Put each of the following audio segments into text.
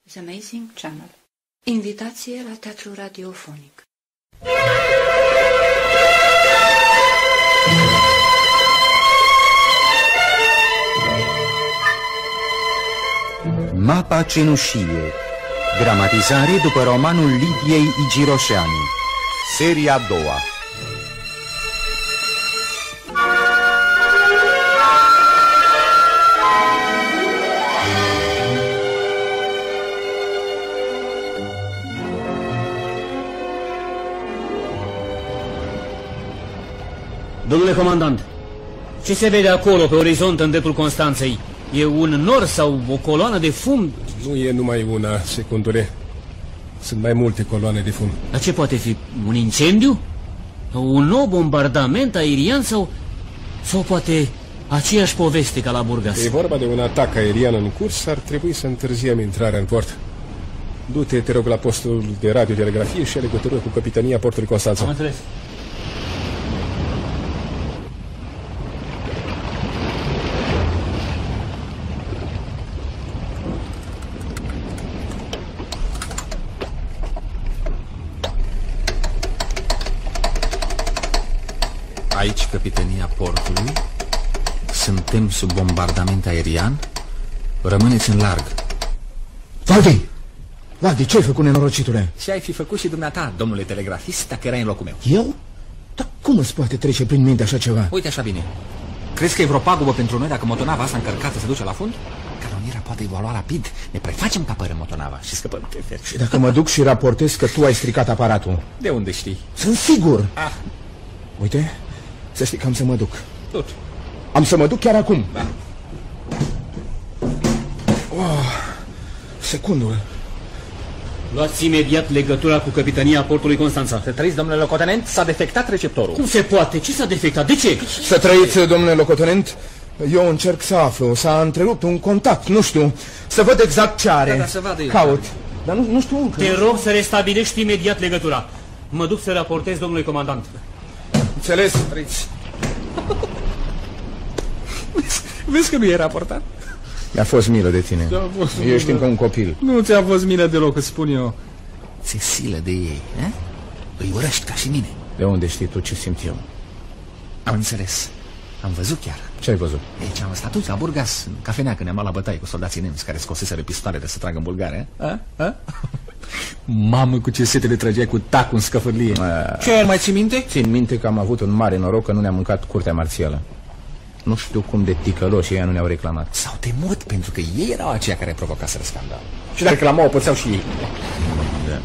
The Amazing Channel. Invitație la teatru radiofonic. Mapa cenușie. Dramatizare după romanul Lidiei Igiroșeanu. Seria a doua. Domnule comandant, ce se vede acolo pe orizont în dreptul Constanței? E un nor sau o coloană de fum? Nu e numai una, secundule. Sunt mai multe coloane de fum. Dar ce poate fi? Un incendiu? Un nou bombardament aerian sau poate aceeași poveste ca la Burgas? E vorba de un atac aerian în curs, ar trebui să întârziem intrarea în port. Du-te, te rog, la postul de radiotelegrafie și legătură cu capitania portului Constanța. Am înțeles. Aici capitania portului. Suntem sub bombardament aerian. Rămâneți în larg. Valdi! Valdi, ce ai făcut, nenorocitule? Ce ai fi făcut și dumneata, domnule telegrafist, dacă erai în locul meu? Eu? Dar cum îți poate trece prin minte așa ceva? Uite așa bine. Crezi că e vreo pagubă pentru noi dacă motonava asta încărcată se duce la fund? Canoniera poate evolua rapid. Ne prefacem ca pără motonava și scăpăm de fer. Și dacă mă duc și raportez că tu ai stricat aparatul? De unde știi? Sunt sigur. Ah. Uite, să știi că am să mă duc. Tot. Am să mă duc chiar acum. Da. Secundul. Luați imediat legătura cu capitania portului Constanța. Să trăiți, domnule locotenent, s-a defectat receptorul. Cum se poate? Ce s-a defectat? De ce? Să trăiți, domnule locotenent. Eu încerc să aflu. S-a întrerupt un contact, nu știu. Să văd exact ce are. Da, să vadă eu. Caut. Dar nu știu încă. Te rog să restabilești imediat legătura. Mă duc să raportez domnului comandant. Înțeles? Trăiți. Vezi că nu e raportat? Mi-a fost milă de tine. Ești încă un copil. Nu ți-a fost milă deloc, îți spun eu. Ți-e silă de ei, eh? Îi urăști ca și mine. De unde știi tu ce simt eu? Am înțeles. Am văzut chiar. Ce ai văzut? Deci am stat la Burgas, în cafenea, când ne-am luat la bătaie cu soldații nemți care scoseseră pistoalele să tragă în Bulgaria. Mamă, cu ce sete le trăgeai cu tacul în scăfârlie. Ce, mai ții minte? Țin minte că am avut un mare noroc că nu ne-am mâncat curtea marțială. Nu știu cum de ticăloși ea nu ne-au reclamat. S-au temut pentru că ei erau aceia care provocaseră scandal. Și dacă reclamau, o pățeau și ei. Da.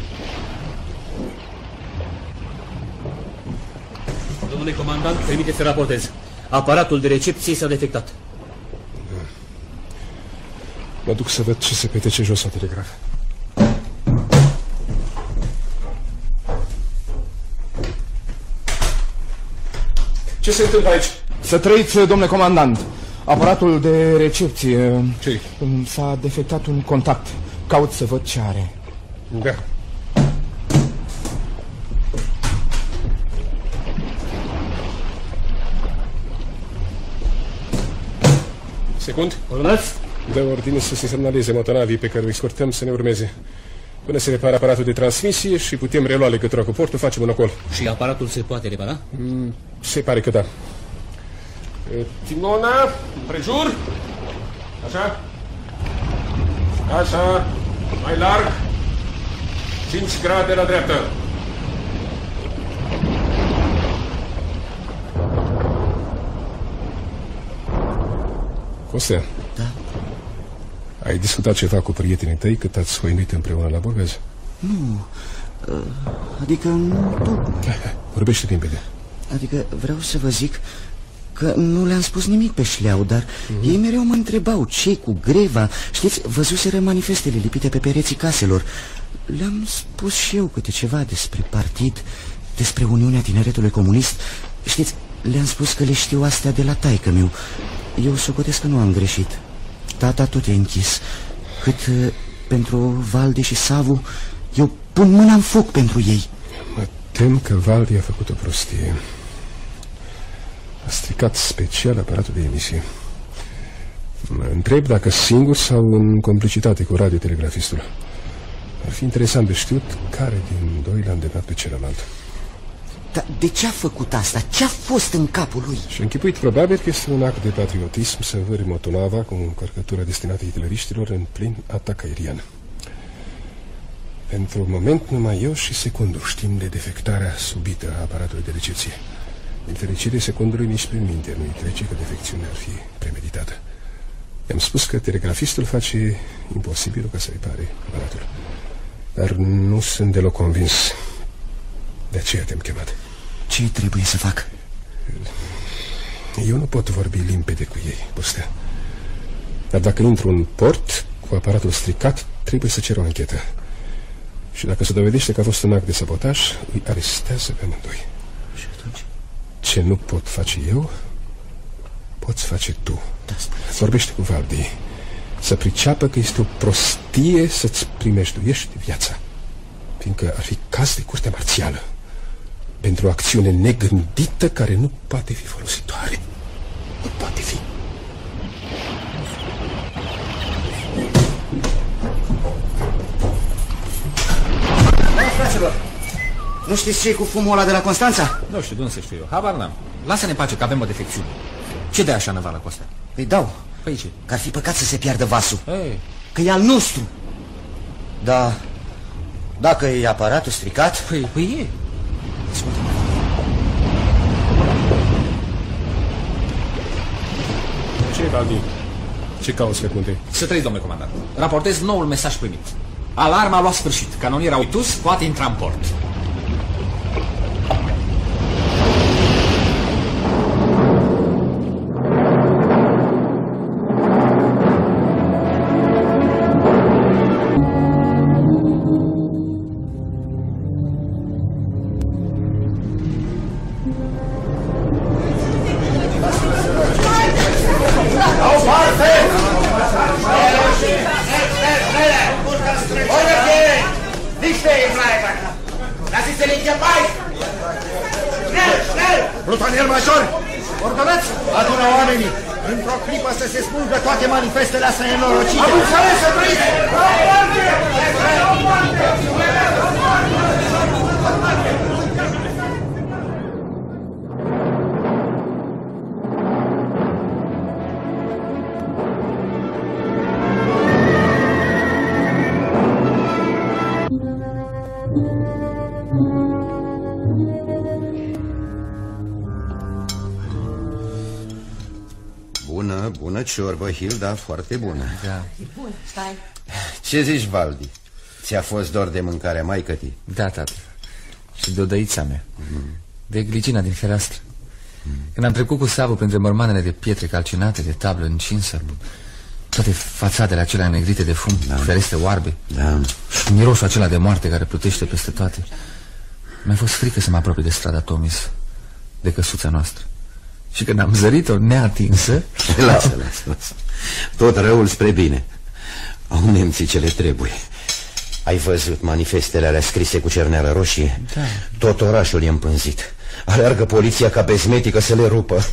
Domnule comandant, permite să raportez. Aparatul de recepție s-a defectat. Mă duc să văd ce se petrece jos la telegraf. Ce se întâmplă aici? Să trăiți, domnule comandant. Aparatul de recepție. Ce? S-a defectat un contact. Caut să văd ce are. Da. Secund. Urmați? Dă ordine să se semnaleze motonavii pe care îi escortăm să ne urmeze. Până se repară aparatul de transmisie și putem relua legătura cu portul, facem un ocol. Și aparatul se poate repara? Se pare că da. Timona, împrejur. Așa. Așa. Mai larg. 5 grade la dreapta. Costea. Da? Ai discutat ceva cu prietenii tăi cât ați hoinit împreună la Burgas? Nu, adică nu tocmai. Vorbește limpede. Adică vreau să vă zic că nu le-am spus nimic pe șleau, dar ei mereu mă întrebau ce cu greva. Știți, văzuseră manifestele lipite pe pereții caselor. Le-am spus și eu câte ceva despre partid, despre Uniunea Tineretului Comunist. Știți, le-am spus că le știu astea de la taică-miu. Eu socotesc că nu am greșit. Tata tot e închis. Cât pentru Valdi și Savu, eu pun mâna în foc pentru ei. Mă tem că Valdi a făcut o prostie. A stricat special aparatul de emisie. Mă întreb dacă singur sau în complicitate cu radiotelegrafistul. fi interesant de știut care din doi l-a îndemnat pe celălalt. Dar de ce a făcut asta? Ce a fost în capul lui? Și închipuit probabil că este un act de patriotism să învâri Motonava cu o încărcătură destinată hitleriștilor în plin atac aerian. Pentru moment, numai eu și Secundul știm de defectarea subită a aparatului de recepție. Din fericire, Secundului nici prin minte nu-i trece că defecțiunea ar fi premeditată. I-am spus că telegrafistul face imposibilul ca să repare aparatul. Dar nu sunt deloc convins. De aceea te-am chemat. Ce trebuie să fac? Eu nu pot vorbi limpede cu ei, Bostea. Dar dacă intru în port cu aparatul stricat, trebuie să cer o anchetă. Și dacă se dovedește că a fost un act de sabotaj, îi arestează pe amândoi. Și atunci? Ce nu pot face eu, poți face tu. Da, vorbește cu Valdi să priceapă că este o prostie să-ți primejduiești viața, fiindcă ar fi caz de curte marțială pentru o acțiune negândită care nu poate fi folositoare. Nu poate fi. Fraților, nu știți ce e cu fumul ăla de la Constanța? Nu știu, de unde să știu eu, habar n-am. Lasă-ne pace că avem o defecțiune. Ce de așa năvală cu asta? Îi dau. Păi ce? Că ar fi păcat să se piardă vasul. Ei. Că e al nostru. Da. Dacă e aparatul stricat... Păi e. Ce, Valdi? Ce cauți pe punte? Să trăiți, domnule comandant. Raportez noul mesaj primit. Alarma a luat sfârșit. Canoniera Uitus poate intra în port. Plutonier major, ordonați, adună oamenii. Într-o clipă să se smulgă toate manifestele astea nenorocite. Am înțeles, să trăiți! Bună ciorbă, Hilda, foarte bună. Da. Bun, stai. Ce zici, Valdi? Ți-a fost dor de mâncarea maicătii? Da, tată. Și de odăița mea. De glicina din fereastră. Când am trecut cu sabul printre mărmanele de pietre calcinate, de tablă încinsă, toate fațadele acelea negrite de fum, cu ferestre oarbe, și mirosul acela de moarte care plutește peste toate, mi-a fost frică să mă apropii de strada Tomis, de căsuța noastră. Și când am zărit-o neatinsă... Lasă. Tot răul spre bine. Au nemții ce le trebuie. Ai văzut manifestele alea scrise cu cerneală roșie? Da. Tot orașul e împânzit. Alergă poliția ca bezmetică să le rupă.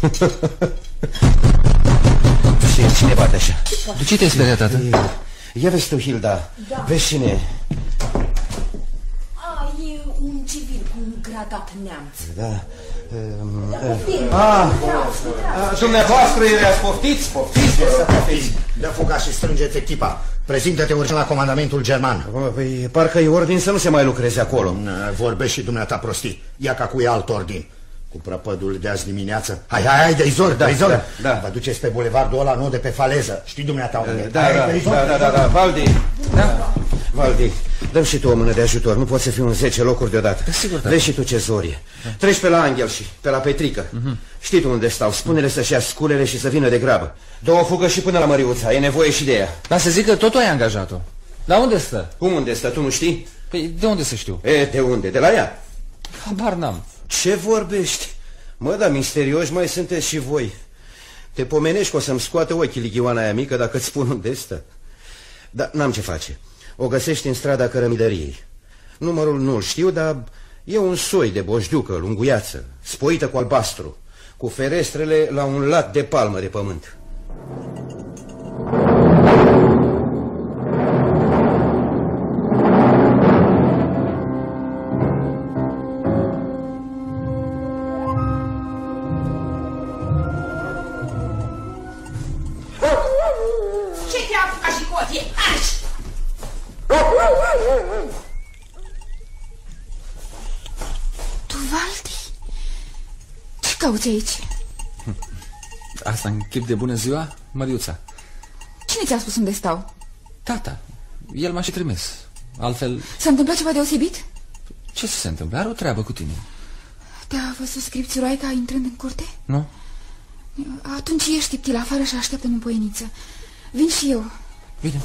Cine bate așa? De ce te-ai speriat, tată? Ia vezi tu, Hilda. Da. Vezi cine? E un civil cu un gradat neamț. Da. Dumneavoastră i-ați poftiți? Dă fuga și strângeți echipa. Prezintă-te urgent la comandamentul german. Păi, parcă e ordin să nu se mai lucreze acolo. Vorbești și dumneata prostii. Ia ca cu e alt ordin. Cu prăpădul de azi dimineață. Hai, dă-i zor, dă-i zor. Da. Vă duceți pe bulevardul ăla, nu de pe faleză. Știi dumneata unde? Da. Valdi. Da. Valdi, dă-mi și tu o mână de ajutor. Nu poți să fiu în 10 locuri deodată. Sigur, da. Vezi și tu ce zorie. Treci pe la Angel și pe la Petrică. Știi tu unde stau. Spune-le să-și ia sculele și să vină de grabă. Dă o fugă și până la Măriuța. E nevoie și de ea. Dar să zic că tot ai angajat-o. La unde stă? Cum unde stă? Tu nu știi? Păi de unde să știu? De unde? De la ea? Habar n-am. Ce vorbești? Mă, da, misterioși mai sunteți și voi. Te pomenești că o să-mi scoate ochii lighioana aia mică dacă îți spun unde stă. Dar n-am ce face. O găsești în strada Cărămidăriei. Numărul nu-l știu, dar e un soi de boșdiucă, lunguiață, spoită cu albastru, cu ferestrele la un lat de palmă de pământ. Tu, Valdi? Ce cauți aici? Asta în chip de bună ziua, Măriuța. Cine ți-a spus unde stau? Tata. El m-a și trimis. Altfel... S-a întâmplat ceva deosebit? Ce se întâmplă? Are o treabă cu tine. Te-a văzut scripții Roaica intrând în curte? Nu? Atunci ieși, tiptil, afară și așteaptă-mă în poieniță. Vin și eu. Bine.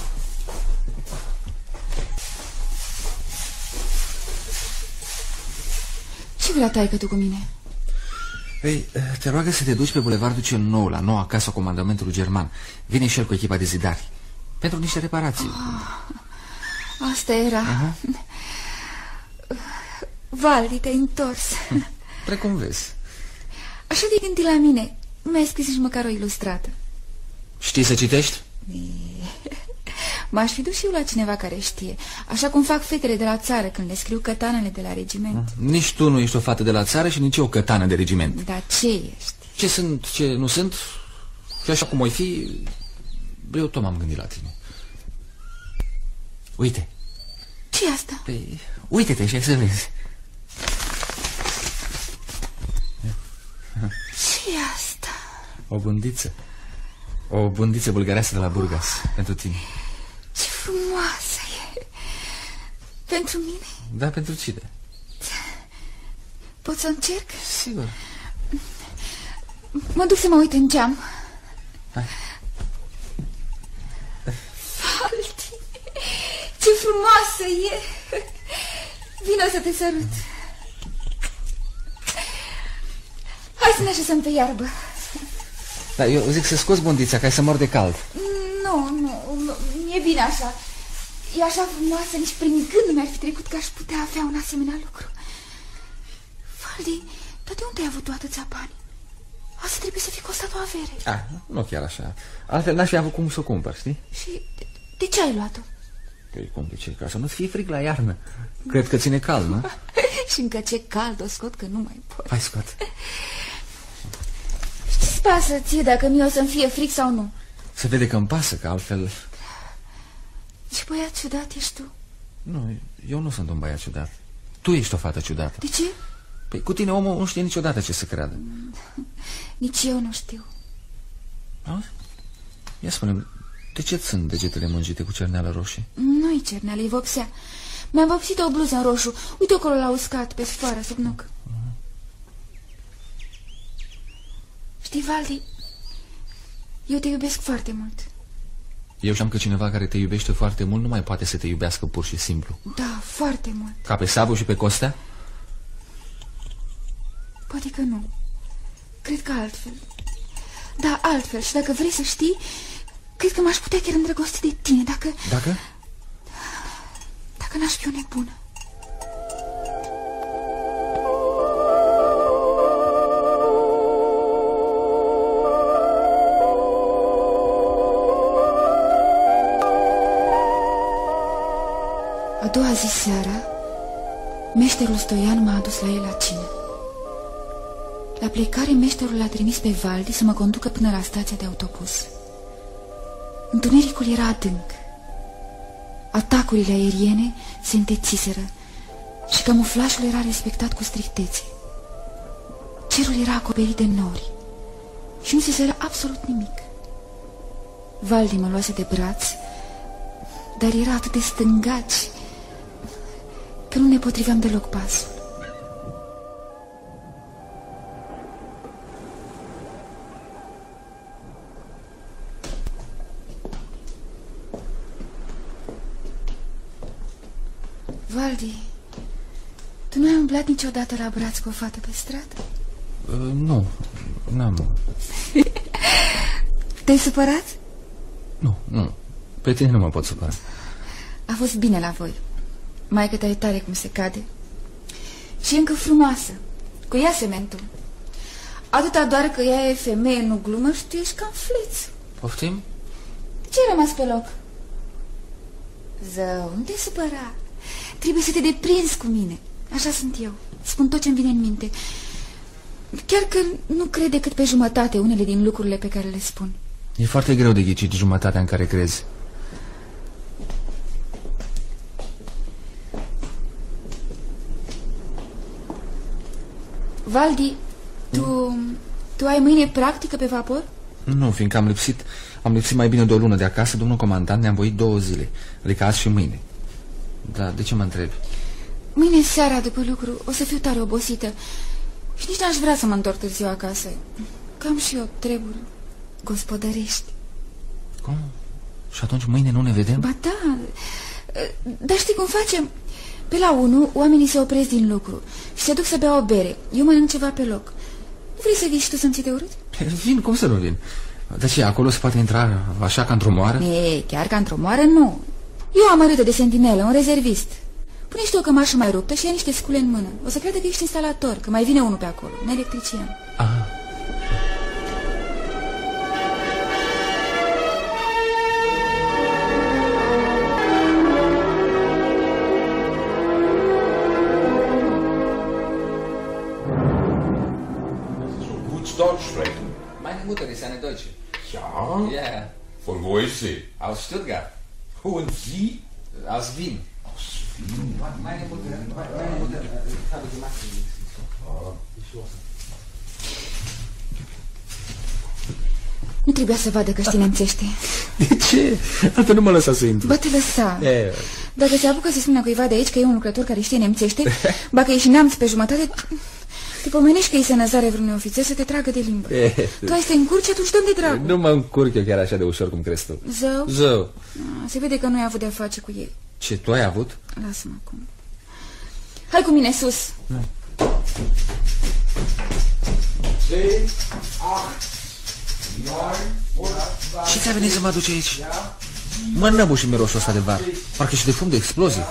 Ce vrea taică tu cu mine? Ei, te roagă să te duci pe bulevardul cel nou, la noua casă a comandamentului german. Vine și el cu echipa de zidari. Pentru niște reparații. Asta era. Valdi, te-ai întors. Precum vezi. Așa de gândi la mine. Nu mi-ai scris nici măcar o ilustrată. Știi să citești? M-aș fi dus și eu la cineva care știe. Așa cum fac fetele de la țară când le scriu cătanele de la regiment. Nici tu nu ești o fată de la țară și nici eu o cătană de regiment. Dar ce ești? Ce sunt, ce nu sunt. Și așa cum o fi, eu tot m-am gândit la tine. Uite. Ce-i asta? Păi, uite-te și hai să vezi. Ce-i asta? O bundiță. O bundiță bulgăreasă de la Burgas. Pentru tine. Ce frumoasă e. Pentru mine? Da, pentru cine? Pot să încerc? Sigur. Mă duc să mă uit în geam. Hai. Valdi, ce frumoasă e. Vino să te sărut. Hai să ne așezăm pe iarbă. Da, eu zic să scoți bundița, ca să mor de cald. Nu, e bine așa. E așa frumoasă, nici prin gând nu mi-ar fi trecut că aș putea avea un asemenea lucru. Valdi, dar de unde ai avut tu atâția bani? Asta trebuie să fi costat o avere. Nu chiar așa. Altfel n-aș fi avut cum să o cumpăr, știi? Și de ce ai luat-o? Păi cum de ce? Ca să nu fie frig la iarnă. Cred că ține cald, nu? Și încă ce cald o scot că nu mai pot. Hai, scot. Ce-ți pasă ție dacă mie o să-mi fie fric sau nu? Se vede că îmi pasă, că altfel... Ce băiat ciudat ești tu. Nu, eu nu sunt un băiat ciudat. Tu ești o fată ciudată. De ce? Păi cu tine omul nu știe niciodată ce să creadă. Nici eu nu știu. Auzi? Ia spune-mi, de ce sunt degetele mângite cu cerneală roșie? Nu-i cerneală, e vopsea. Mi-am vopsit o bluză în roșu. Uite acolo la uscat, pe sfoară, sub nuc. Știi, Valdi, eu te iubesc foarte mult. Eu știam că cineva care te iubește foarte mult nu mai poate să te iubească pur și simplu. Da, foarte mult. Ca pe Savu și pe Costea? Poate că nu. Cred că altfel. Da, altfel. Și dacă vrei să știi, cred că m-aș putea chiar îndrăgosti de tine, dacă... Dacă? Dacă n-aș fi o nebună. A doua zi seara, meșterul Stoian m-a adus la el la cină. La plecare, meșterul l-a trimis pe Valdi să mă conducă până la stația de autobuz. Întunericul era adânc. Atacurile aeriene se întețiseră și camuflajul era respectat cu strictețe. Cerul era acoperit de nori și nu se zărea absolut nimic. Valdi mă luase de braț, dar era atât de stângaci că nu ne potriveam deloc pasul. Valdi, tu nu ai umblat niciodată la braț cu o fată pe stradă? Nu, n-am. Te-ai supărat? Nu, pe tine nu mă pot supăra. A fost bine la voi. Maică ta e tare cum se cade. Și încă frumoasă. Cu ea sementul. Atâta doar că ea e femeie, nu glumă, și tu ești cam fleț. Poftim? Ce-ai rămas pe loc? Zău, nu te supăra. Trebuie să te deprinzi cu mine. Așa sunt eu. Spun tot ce-mi vine în minte. Chiar că nu cred decât pe jumătate unele din lucrurile pe care le spun. E foarte greu de ghicit jumătatea în care crezi. Valdi, tu ai mâine practică pe vapor? Nu, fiindcă am lipsit mai bine de o lună de acasă. Domnul comandant ne-a învoit 2 zile, adică azi și mâine. Dar de ce mă întrebi? Mâine seara după lucru o să fiu tare obosită și nici n-aș vrea să mă întorc târziu acasă. Cam și eu treburi gospodărești. Cum? Și atunci mâine nu ne vedem? Ba da, dar știi cum facem? Pe la 1 oamenii se opresc din lucru și se duc să bea o bere. Eu mănânc ceva pe loc. Nu vrei să vii și tu să-mi ții de urât? Vin, cum să nu vin? Dar ce, acolo se poate intra așa ca într-o moară? Chiar ca într-o moară, nu. Eu am arâtă de sentinelă, un rezervist. Pune-și o cămașă mai ruptă și ia niște scule în mână. O să crede că ești instalator, că mai vine unul pe acolo, un electrician. Aha. Deutsch sprechen. Meine Mutter ist eine Deutsche. Ja? Ja. Von wo ist sie? Aus Stuttgart. Und Sie? Aus Wien. Aus Wien? Meine Mutter habe gemacht. Nu trebuia să vadă că știi nemțește. De ce? Altfel nu mă lăsa să intru. Ba te lăsa. Dacă se apucă să spună cuiva de aici că e un lucrător care știe nemțește, ba că ești neamț pe jumătate, te pomenești că îi se năzare vreun ofițer să te tragă de limbă. Tu ai să te încurci, atunci dăm de dragul. Nu mă încurc eu chiar așa de ușor cum crezi tu. Zău? Zău. Se vede că nu ai avut de-a face cu ei. Ce, tu ai avut? Lasă-mă acum. Hai cu mine sus. Ce ți-a venit să mă aduci aici? Mă năbu și mirosul ăsta de var. Parcă și de fum de explozie.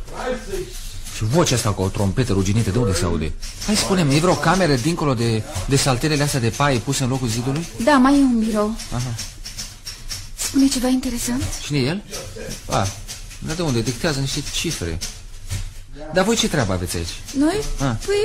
Și vocea asta cu o trompetă ruginită, de unde se aude? Hai, spune-mi, e vreo cameră dincolo de saltelele astea de paie puse în locul zidului? Da, mai e un birou. Aha. Spune ceva interesant? Cine e el? Dar de unde? Dictează niște cifre. Dar voi ce treabă aveți aici? Noi? Păi,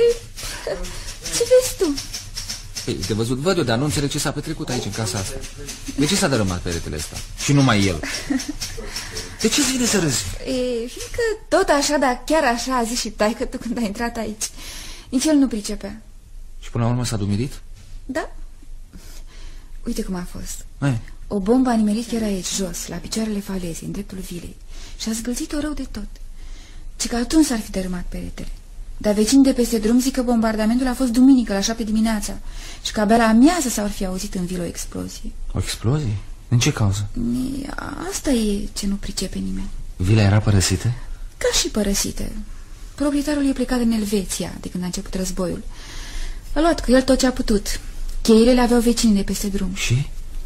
ce vezi tu? Păi, de văzut văd eu, dar nu înțeleg ce s-a petrecut aici în casa asta. De ce s-a dărâmat peretele ăsta? Și numai el. De ce îți vine să râzi? Fiindcă tot așa, dar chiar așa a zis și taică tu când ai intrat aici. Nici el nu pricepea. Și până la urmă s-a dumirit? Da. Uite cum a fost. O bombă a nimerit chiar aici, jos, la picioarele falezei, în dreptul vilei. Și a zgâlțit-o rău de tot. Ce că atunci s-ar fi dărâmat peretele. Dar vecinii de peste drum zic că bombardamentul a fost duminică la 7 dimineața și că abia la amiază s-ar fi auzit în vilă o explozie. O explozie? În ce cauză? Asta e ce nu pricepe nimeni. Vila era părăsită? Ca și părăsită. Proprietarul e plecat în Elveția de când a început războiul. A luat cu el tot ce a putut. Cheile le aveau vecinii de peste drum. Și?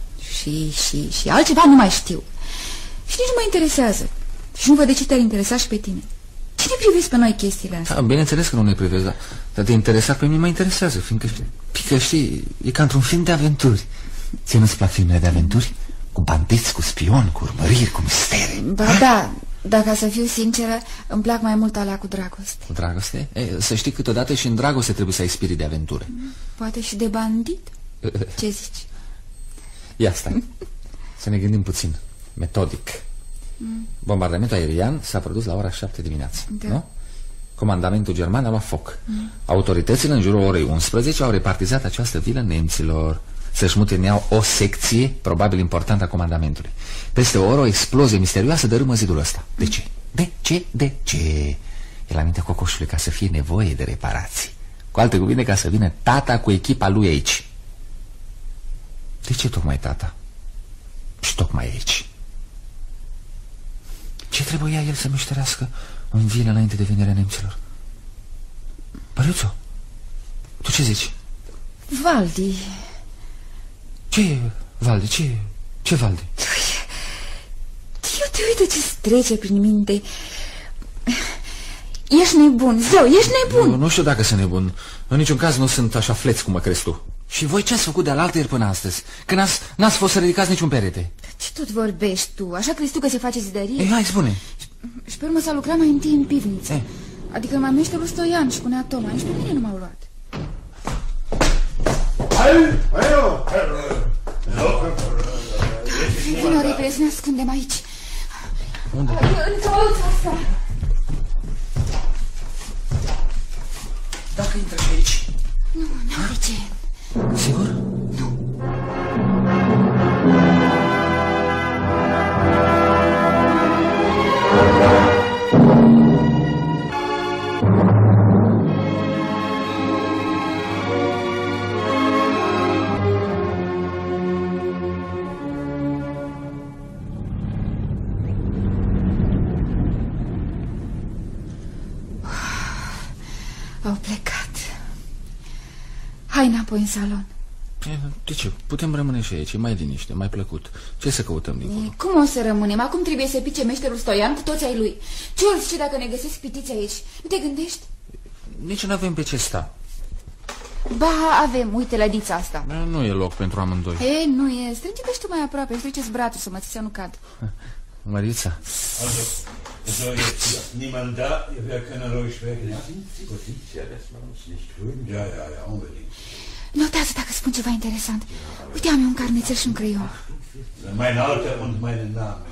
Și altceva nu mai știu. Și nici nu mă interesează. Și nu văd de ce te-ar interesa și pe tine. Ce ne privezi pe noi chestiile astea? Bineînțeles că nu ne privezi, dar te interesa pe mine mă interesează, fiindcă știi, e ca într-un film de aventuri. Ție nu-ți plac filmele de aventuri? Cu bandiți, cu spioni, cu urmăriri, cu mistere? Ba da, dar ca să fiu sinceră, îmi plac mai mult alea cu dragoste. Cu dragoste? Să știi, câteodată și în dragoste trebuie să ai spirit de aventură. Poate și de bandit? Ce zici? Ia stai, să ne gândim puțin, metodic. Bombardamentul aerian s-a produs la ora 7 dimineața, nu? Comandamentul german a luat foc. Autoritățile în jurul orei 11 au repartizat această vilă nemților. Să-și muteneau o secție, probabil importantă, a comandamentului. Peste o oră, o explozie misterioasă dărâmă zidul ăsta. De ce? De ce? E la mintea cocoșului ca să fie nevoie de reparații. Cu alte cuvinte, ca să vină tata cu echipa lui aici. De ce tocmai tata? Și tocmai aici? Ce trebuia el să mișterească în vilă înainte de venirea nemților? Păriuțo, tu ce zici? Valdi. Ce Valdi? Ce Valdi? Eu te uite ce-ți trece prin minte. Ești nebun, zău, ești nebun. Nu știu dacă sunt nebun. În niciun caz nu sunt așa fleț cum mă crezi tu. Și voi ce ați făcut de-al altăieri până astăzi? Că n-ați fost să ridicați niciun perete. Ce tot vorbești tu? Așa crezi tu că se face zidărie? Ei, hai, spune. Și pe urmă s-a lucrat mai întâi în pivniță. Adică mai meșterul Stoian și punea Toma. Nici pe mine nu m-au luat. Vino repede să ne ascundem aici. Unde? În călăuța asta. Dacă intră și aici. Nu Au plecat. Hai înapoi în salon. De ce? Putem rămâne și aici, e mai liniște, mai plăcut. Ce să căutăm dincolo? Cum o să rămânem? Acum trebuie să pice meșterul Stoian cu toți ai lui. Ce ori zice dacă ne găsesc pitiți aici? Nu te gândești? Nici nu avem pe ce sta. Ba, avem, uite lădița asta. Nu e loc pentru amândoi. Nu e, strânge-te și tu mai aproape, își treceți brațul să mă ții să nu cad. Mărița. So, jetzt niemand da, wir können ruhig sprechen. Ja, Ja, dass wir uns nicht grün. ja, unbedingt. Notează dacă spun ceva interesant. Uite, am eu un carnețel și un creion. Mein Alter und meinen Namen.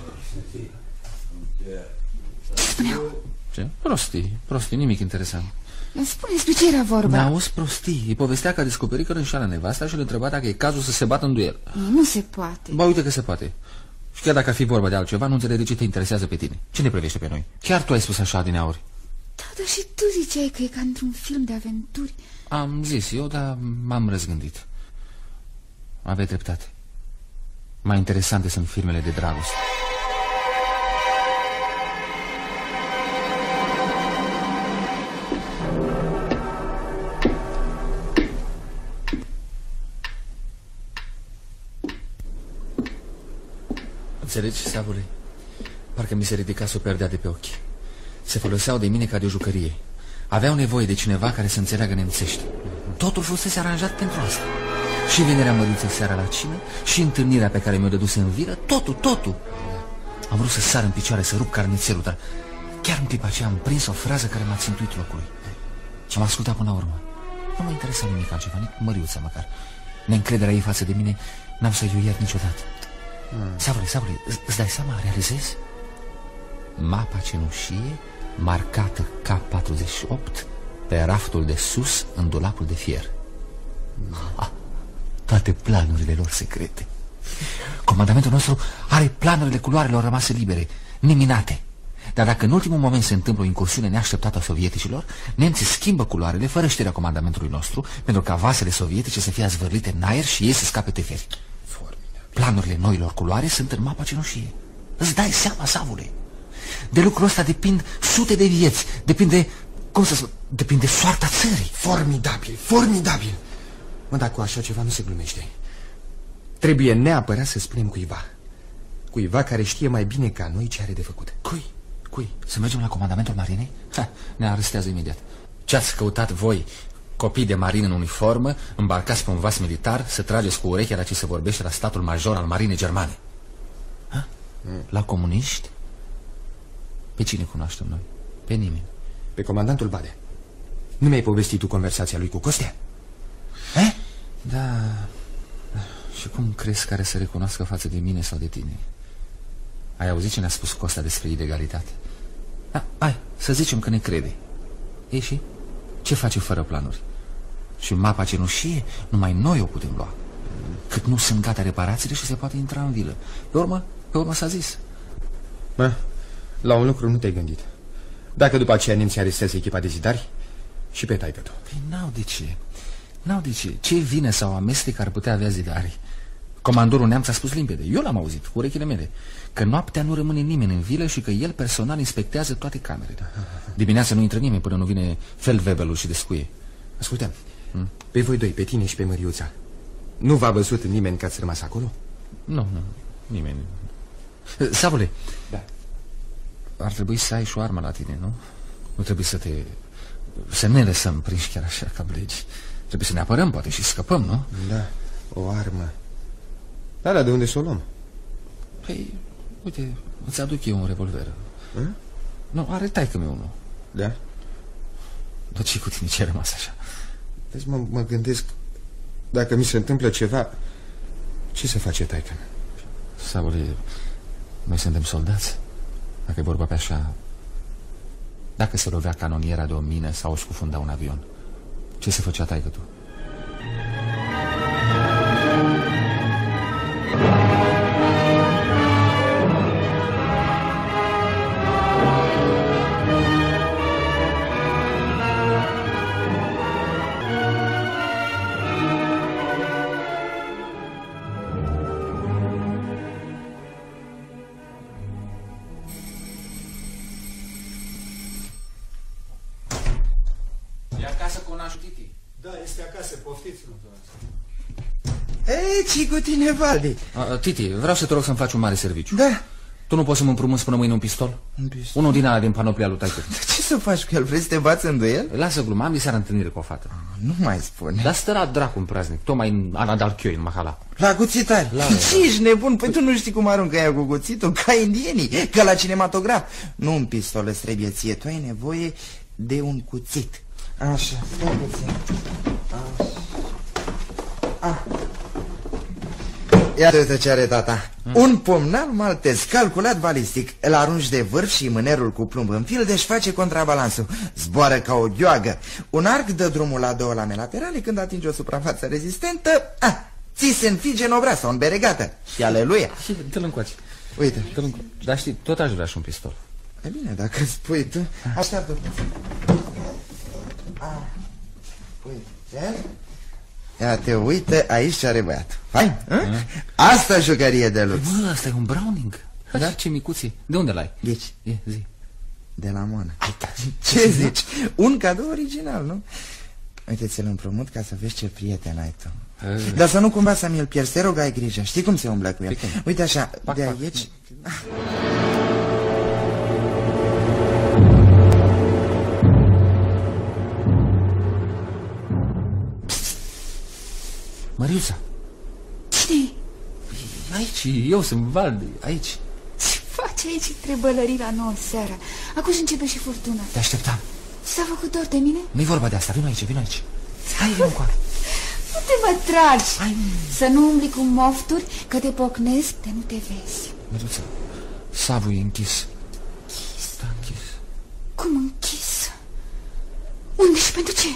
Ce spuneau? Ce? Prostii, nimic interesant. Spune despre ce era vorba. N-auzi prostii. Îi povestea că a descoperit că îl înșeală nevasta și îl întreba dacă e cazul să se bată în duel. Nu se poate. Ba, uite că se poate. Și chiar dacă ar fi vorba de altceva, nu înțeleg de ce te interesează pe tine. Ce ne privește pe noi? Chiar tu ai spus așa adineauri. Da, dar și tu ziceai că e ca într-un film de aventuri. Am zis eu, dar m-am răzgândit. Aveai dreptate. Mai interesante sunt filmele de dragoste. Înțelegi, Savule? Parcă mi se ridica o perdea de pe ochi. Se foloseau de mine ca de o jucărie. Aveau nevoie de cineva care să înțeleagă nemțește. Totul fusese aranjat pentru asta. Și vinerea Măriței seara la cină, și întâlnirea pe care mi-o dăduse în vilă, totul. Am vrut să sar în picioare, să rup carnițelul, dar chiar în clipa aceea am prins o frază care m-a țintuit locului. Și am ascultat până la urmă. Nu mă interesa nimic altceva, nici Măriuța măcar. Neîncrederea ei față de mine n-am să-i iert niciodată. Savule, îți dai seama, realizezi? Mapa cenușie, marcată K48, pe raftul de sus, în dulapul de fier. Toate planurile lor secrete. Comandamentul nostru are planurile culoarelor rămase libere, neminate. Dar dacă în ultimul moment se întâmplă o incursiune neașteptată a sovieticilor, nemții schimbă culoarele fără știrea comandamentului nostru, pentru ca vasele sovietice să fie azvârlite în aer și ei să scape teferi. Planurile noilor culoare sunt în mapa cenușie. Îți dai seama, Savule? De lucrul ăsta depind sute de vieți. Depinde, depinde soarta țării. Formidabil. Mă, dar cu așa ceva nu se glumește. Trebuie neapărat să spunem cuiva care știe mai bine ca noi ce are de făcut. Cui? Să mergem la comandamentul marinei? Ne arestează imediat. Ce-ați căutat voi, copii de marină în uniformă, îmbarcați pe un vas militar, să trageți cu urechea la ce se vorbește la statul major al marinei germane? La comuniști? Pe cine cunoaștem noi? Pe nimeni. Pe comandantul Bade. Nu mi-ai povestit tu conversația lui cu Costea? Da. Și cum crezi că are să recunoască față de mine sau de tine? Ai auzit ce ne-a spus Costa despre ilegalitate? Hai, să zicem că ne crede. Ei, și ce face fără planuri? Și mapa cenușie, numai noi o putem lua. Cât nu sunt gata reparațiile și se poate intra în vilă. Pe urmă s-a zis. La un lucru nu te-ai gândit. Dacă după aceea nemții arestează echipa de zidari, și pe taică-tu. Păi n-au de ce. Ce vine sau amestec ar putea avea zidarii? Comandorul neamț a spus limpede, eu l-am auzit, cu urechile mele, că noaptea nu rămâne nimeni în vilă și că el personal inspectează toate camerele. Dimineața nu intră nimeni până nu vine feldwebelul și descuie. Ascultă, pe voi doi, pe tine și pe Măriuța, nu v-a văzut nimeni că ați rămas acolo? Nu, nimeni. Savule, da. Ar trebui să ai și o armă la tine, nu? Nu trebuie să ne lăsăm prinși chiar așa ca blegi. Trebuie să ne apărăm, poate, și scăpăm, nu? Da, o armă. Dar de unde să o luăm? Păi, uite, îți aduc eu un revolver. Nu, are taică-mi unul. Da? Dar ce cu tine, ce ai rămas așa? Deci mă gândesc, dacă mi se întâmplă ceva, ce se face taică-mi? Savule, noi suntem soldați. Dacă e vorba pe așa, dacă se lovea canoniera de o mină sau o scufunda un avion, ce se făcea taică tu? monașul Titi? Da, este acasă, poftiți. Ei, ce cu tine, Valdi? Titi, vreau să te rog să-mi faci un mare serviciu. Da. Tu nu poți să mă împrumuți până mâine un pistol? Un pistol? Unul din ala din panoplia lui taică. Ce să faci cu el? Vrei să te bați în duel? Lasă gluma, am diseară întâlnire cu o fată. Nu mai spune. Dar stă la dracu în praznic, tocmai în Anadalchioi, în Mahala. La cuțitari? Ce ești nebun? Păi tu nu știi cum aruncă ea cu cuțitul? Ca indienii, ca la cinematograf. Nu un pistol îți trebuie ție, tu ai nevoie de un cuțit. Așa, stai puțin. Așa. Iată ce are tata. Un pomnal maltez calculat balistic. Îl arunci de vârf și mânerul cu plumb în fil, deci face contrabalansul. Zboară ca o gheoagă. Un arc dă drumul la 2 lame laterale. Când atinge o suprafață rezistentă, ți se înfige în obraz sau în beregată. Și aleluia. Dă-l încoace. Uite. Dar știi, tot aș vrea și un pistol. E bine, dacă spui tu. Așteaptă. Uite. Ia te uite aici ce are băiatul. Hai? Asta jucărie de lux. Bă, asta e un Browning. Da? Ce micuții. De unde l-ai? Deci, zi. De la Mona. Ce zici? Un cadou original, nu? Uite, ți-l împrumut ca să vezi ce prieten ai tu. Dar să nu cumva să mi-l pierzi, te rog, ai grijă. Știi cum se umblă cu el? Uite așa, de aici... Măriuța. Cine-i? Aici, eu sunt Valdi, aici. Ce faci aici? Trebălării la 9 seara. Acum începe și furtuna. Te așteptam. S-a făcut dor de mine? Nu-i vorba de asta, vino aici. Hai, vino încoace. Nu te mă tragi. Hai. Să nu umbli cu mofturi, că te pocnesc de nu te vezi. Măriuța, savul e închis. Da, închis. Cum închis? Unde și pentru ce?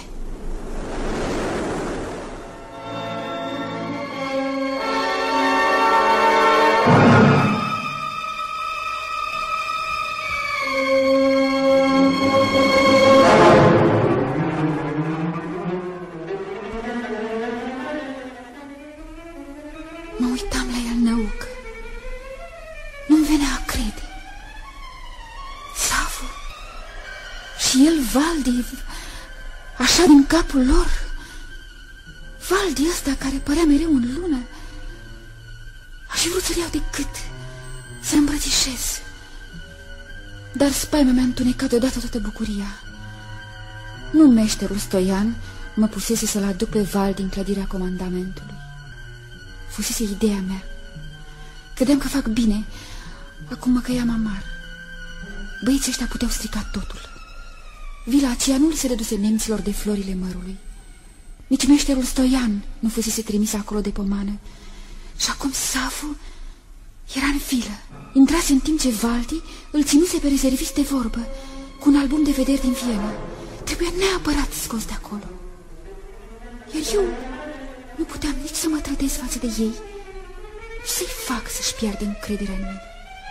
Valdi, așa din capul lor. Valdi ăsta care părea mereu în lună. Aș vrut să-l iau de gât, să îmbrățișez. Dar spaima mea întunecat deodată toată bucuria. Nu meșterul Stoian mă pusese să-l aduc pe Valdi în clădirea comandamentului. Fusese ideea mea. Credeam că fac bine. Acum mă căiam amar. Băieții ăștia puteau strica totul. Vila aceea nu li se dăduse nemților de florile mărului. Nici meșterul Stoian nu fusese trimis acolo de pomană. Și acum Savu era în vilă. Intrase în timp ce Valdi îl ținuse pe rezervist de vorbă cu un album de vederi din Viena. Trebuia neapărat scos de acolo. Iar eu nu puteam nici să mă trădez față de ei, nici să-i fac să-și piardă încrederea în mine.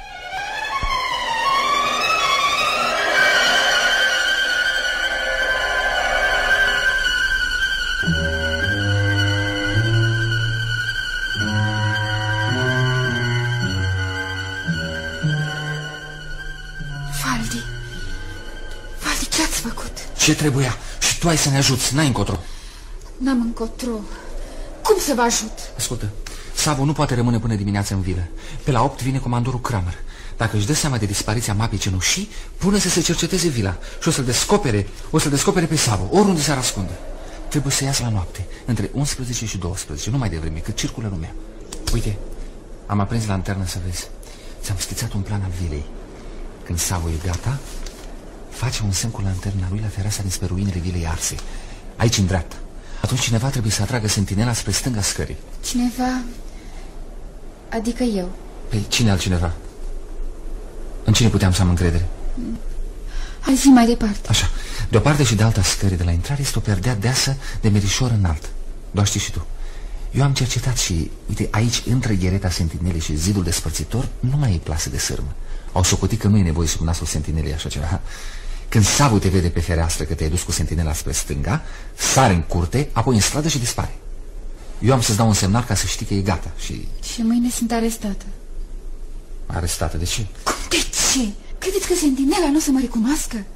Valdi, ce-ați făcut? Ce trebuia? Și tu ai să ne ajuți, n-ai încotro. N-am încotro. Cum să vă ajut? Ascultă, Savo nu poate rămâne până dimineața în vilă. Pe la 8 vine comandorul Kramer. Dacă își dă seama de dispariția mapei cenușii, pune să se cerceteze vila și o să-l descopere pe Savo, oriunde s-ar ascunde. Trebuie să iasă la noapte, între 11 și 12, nu mai devreme, cât circulă lumea. Uite, am aprins lanternă să vezi. Ți-am schițat un plan al vilei. Când Savo e gata, face un semn cu lanterna lui la terasa dinspre ruinele vilei arse, aici în dreapta. Atunci cineva trebuie să atragă sentinela spre stânga scării. Cineva? Adică eu. Păi cine altcineva? În cine puteam să am încredere? Hai, zi mai departe. Așa, de o parte și de alta scării de la intrare este o perdea deasă de merișor înalt. Doar știi și tu. Eu am cercetat și, uite, aici, între ghereta sentinelei și zidul despărțitor, nu mai e plasă de sârmă. Au socotit că nu e nevoie sub nasul sentinelei așa ceva. Când Savu te vede pe fereastră că te-ai dus cu sentinela spre stânga, sare în curte, apoi în stradă și dispare. Eu am să-ți dau un semnal ca să știi că e gata și... Și mâine sunt arestată. Arestată? De ce? Cum de ce? Credeți că sentinela nu o să mă recunoască?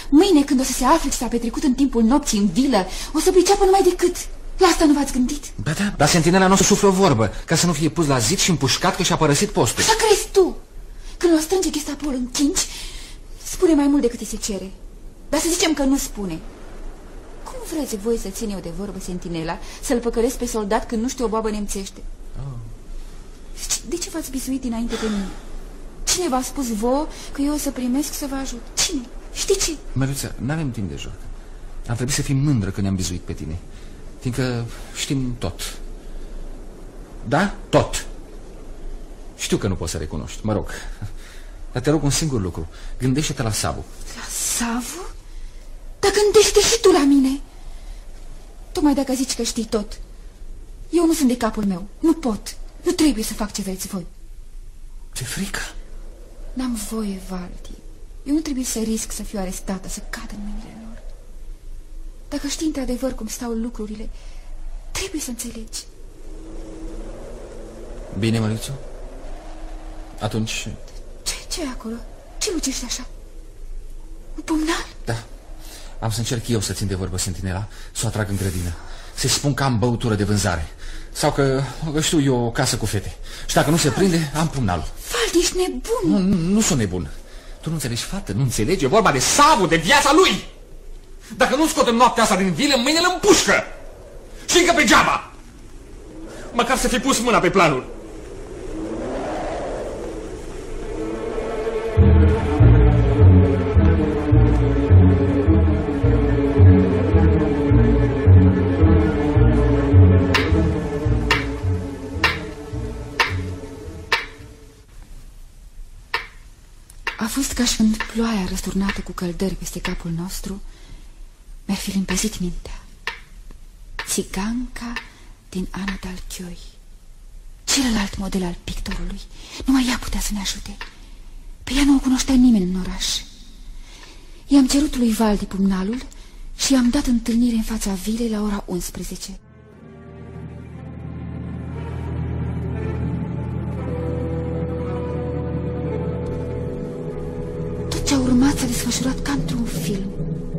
Mâine, când o să se afle ce s-a petrecut în timpul nopții în vilă, o să priceapă numai decât. La asta nu v-ați gândit? Ba da, dar sentinela nu o să sufle o vorbă, ca să nu fie pus la zid și împușcat că și-a părăsit postul. Așa crezi tu? Când o strânge Gestapo-ul în chinci, spune mai mult decât îi se cere. Dar să zicem că nu spune. Cum vreți voi să țin eu de vorbă sentinela, să-l păcălesc pe soldat când nu știu o babă nemțește? De ce v-ați bisuit dinainte pe mine? Cine v-a spus vouă că eu o să primesc să vă ajut? Cine? Știi ce? Măruța, n-avem timp de joc. Am trebuit să fim mândră că ne-am bizuit pe tine, fiindcă știm tot. Da? Tot. Știu că nu poți să recunoști, mă rog. Dar te rog un singur lucru. Gândește-te la Savu. La Savu? Dar gândește și tu la mine. Tocmai dacă zici că știi tot. Eu nu sunt de capul meu. Nu pot. Nu trebuie să fac ce vreți voi. Ce frică? N-am voie, Valdi. Eu nu trebuie să risc să fiu arestată, să cad în mâinile lor. Dacă știi într-adevăr cum stau lucrurile, trebuie să înțelegi. Bine, Mărițu? Atunci... Ce e acolo? Ce lucești așa? Un pumnal? Da. Am să încerc eu să țin de vorbă sentinela, să o atrag în grădină. Să-i spun că am băutură de vânzare. Sau că știu eu o casă cu fete. Și dacă nu se prinde, am pumnalul. Valdi, ești nebun. Nu sunt nebun. Tu nu înțelegi, fată, nu înțelegi. E vorba de Savu, de viața lui. Dacă nu scot în noaptea asta din vilă, mâine îl împușcă. Și încă pe geaba. Măcar să fi pus mâna pe planul. A fost ca și când ploaia răsturnată cu căldări peste capul nostru mi-ar fi limpezit mintea. Țiganca din Ana dal Chioi, celălalt model al pictorului, numai ea putea să ne ajute. Pe ea nu o cunoștea nimeni în oraș. I-am cerut lui Valdi pumnalul și i-am dat întâlnire în fața vilei la ora 11. Ce a urmat s-a desfășurat ca într-un film.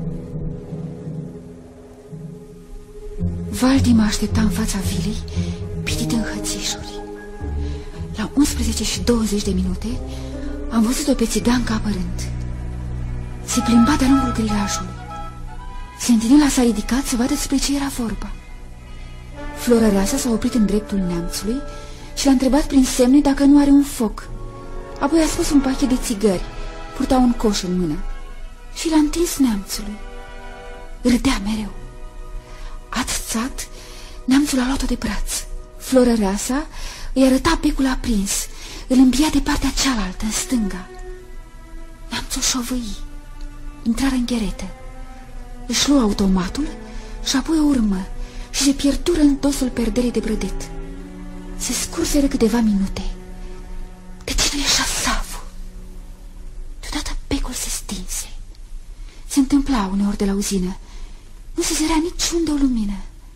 Valdi mă aștepta în fața vilei, pitit în hățișuri. La 11:20 am văzut-o pe țigancă apărând. Se plimba de-a lungul grilajului. Sentinela s-a ridicat să vadă despre ce era vorba. Florăreasa s-a oprit în dreptul neamțului și l-a întrebat prin semne dacă nu are un foc. Apoi a spus un pachet de țigări. Purta un coș în mână și l-a întins neamțului. Râdea mereu. Atțat, neamțul a luat-o de braț. Florăreasa îi arăta becul aprins, îl îmbia de partea cealaltă, în stânga. Neamțul șovăi, intrară în gheretă. Își luă automatul și apoi o urmă și se pierdură în dosul perdelei de brădet. Se scurseră câteva minute. De ce nu ieșea Savu? Deodată becul se stinse. Se întâmpla uneori de la uzină. Nu se zărea niciunde o lumină.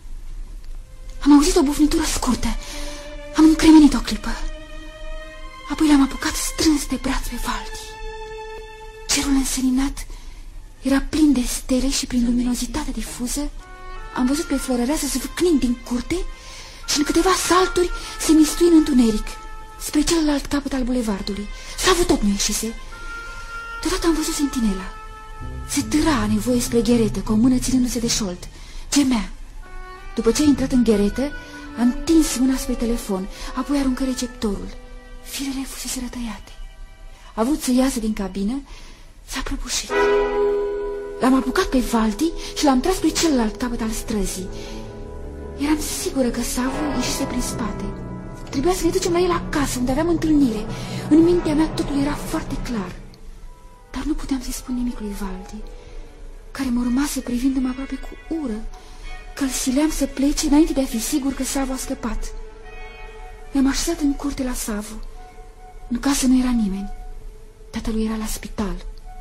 Am auzit o bufnitură scurtă. Am încremenit o clipă. Apoi l-am apucat strâns de braț pe Valdi. Cerul înseninat era plin de stele și prin luminozitatea difuză am văzut pe Florăreasă zvâcnind din curte și în câteva salturi se mistui în întuneric spre celălalt capăt al bulevardului. Savu tot nu ieșise. Deodată am văzut sentinela. Se târa a nevoie spre gheretă, cu o mână ținându-se de șold. Gemea. După ce a intrat în gheretă, a întins mâna spre telefon, apoi aruncă receptorul. Firele fusese rătăiate. A vrut să iasă din cabină, s-a prăbușit. L-am apucat pe Valdi și l-am tras pe celălalt capăt al străzii. Eram sigură că Savu ieșise prin spate. Trebuia să ne ducem la el acasă, unde aveam întâlnire. În mintea mea totul era foarte clar. Dar nu puteam să-i spun nimic lui Valdi, care mă urmase privindu-mă aproape cu ură, că îl sileam să plece înainte de a fi sigur că Savu a scăpat. Ne-am așezat în curte la Savu. În casă nu era nimeni. Tatălui era la spital.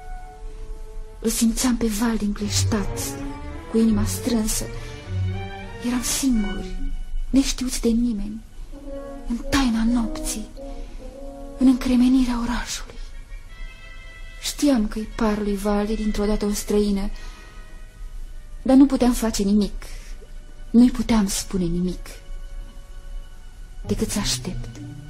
Îl simțeam pe Valdi încleștat, cu inima strânsă. Eram singuri, neștiuți de nimeni, în taina nopții, în încremenirea orașului. Știam că-i par lui Valdi dintr-o dată o străină, dar nu puteam face nimic. Nu-i puteam spune nimic, decât să aștept.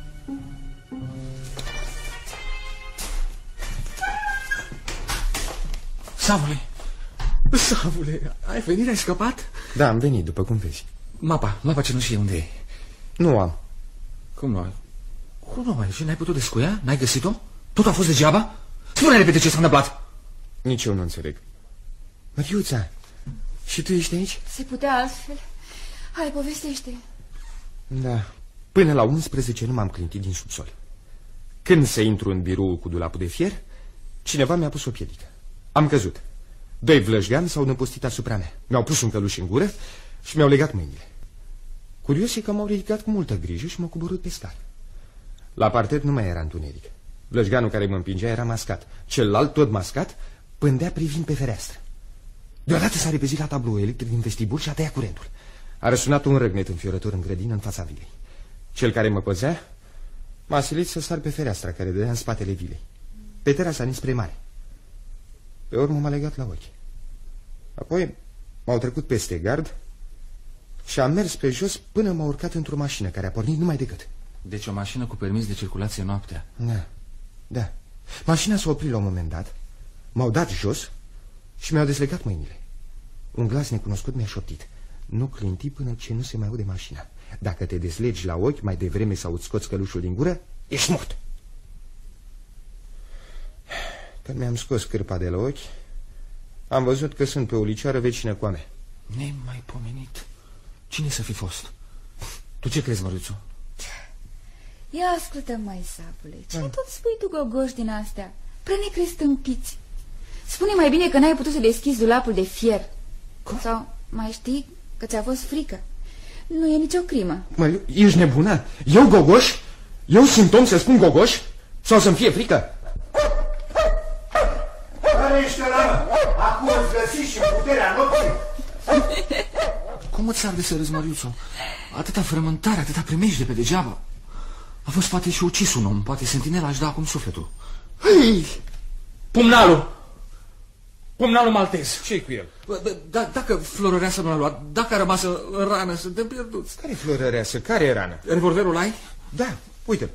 Savule, ai venit, ai scăpat? Da, am venit, după cum vezi. Mapa cenușie, unde e? Nu am. Cum nu ai? Cum nu ai? Și n-ai putut descuia? N-ai găsit-o? Tot a fost degeaba? Spune repede ce s-a întâmplat. Nici eu nu înțeleg. Măriuța, și tu ești aici? Se putea altfel. Hai, povestește. Da, până la 11 nu m-am clintit din subsol. Când să intru în birou cu dulapul de fier, cineva mi-a pus o piedică. Am căzut. 2 vlăjgani s-au năpustit asupra mea. Mi-au pus un căluș în gură și mi-au legat mâinile. Curios e că m-au ridicat cu multă grijă și m-au coborât pe scară. La partet nu mai era întuneric. Vlăjganul care mă împingea era mascat. Celălalt, tot mascat, pândea privind pe fereastră. Deodată s-a repezit la tablou electric din vestibul și a tăiat curentul. A răsunat un răgnet înfiorător în grădină în fața vilei. Cel care mă păzea m-a silit să sar pe fereastra care dădea în spatele vilei, pe terasa dinspre mare. Pe urmă m-a legat la ochi. Apoi m-au trecut peste gard și am mers pe jos până m-a urcat într-o mașină care a pornit numai decât. Deci o mașină cu permis de circulație noaptea. Da. Mașina s-a oprit la un moment dat, m-au dat jos și mi-au deslegat mâinile. Un glas necunoscut mi-a șoptit: nu clinti până ce nu se mai aude mașina. Dacă te deslegi la ochi mai devreme sau îți scoți călușul din gură, ești mort. Când mi-am scos cârpa de la ochi, am văzut că sunt pe o licioară vecină cu a mea. Nemaipomenit. Cine să fi fost? Tu ce crezi, Măriuțu? Ia ascultă, mai sapule, ce tot spui tu gogoși din astea? Prea ne crezi stâmpiți. Spune mai bine că n-ai putut să deschizi dulapul de fier. Cum? Sau mai știi că ți-a fost frică. Nu e nicio crimă. Mă, ești nebună? Eu gogoș? Eu sunt om să spun gogoș? Sau să-mi fie frică? Care ești ăla? Acum îți găsi și puterea nopții. Cum îți arde să râzi, Măriuțu? Atâta frământare, atâta primejde pe degeaba. A fost poate și ucis un om, poate sentinela își da acum sufletul. Hei! Pumnalul maltez. Ce-i cu el? Dacă Florăreasă nu l-a luat, dacă a rămas în rană, suntem pierduți. Care Florăreasă? Care e rană? Revolverul ai? Da, uite.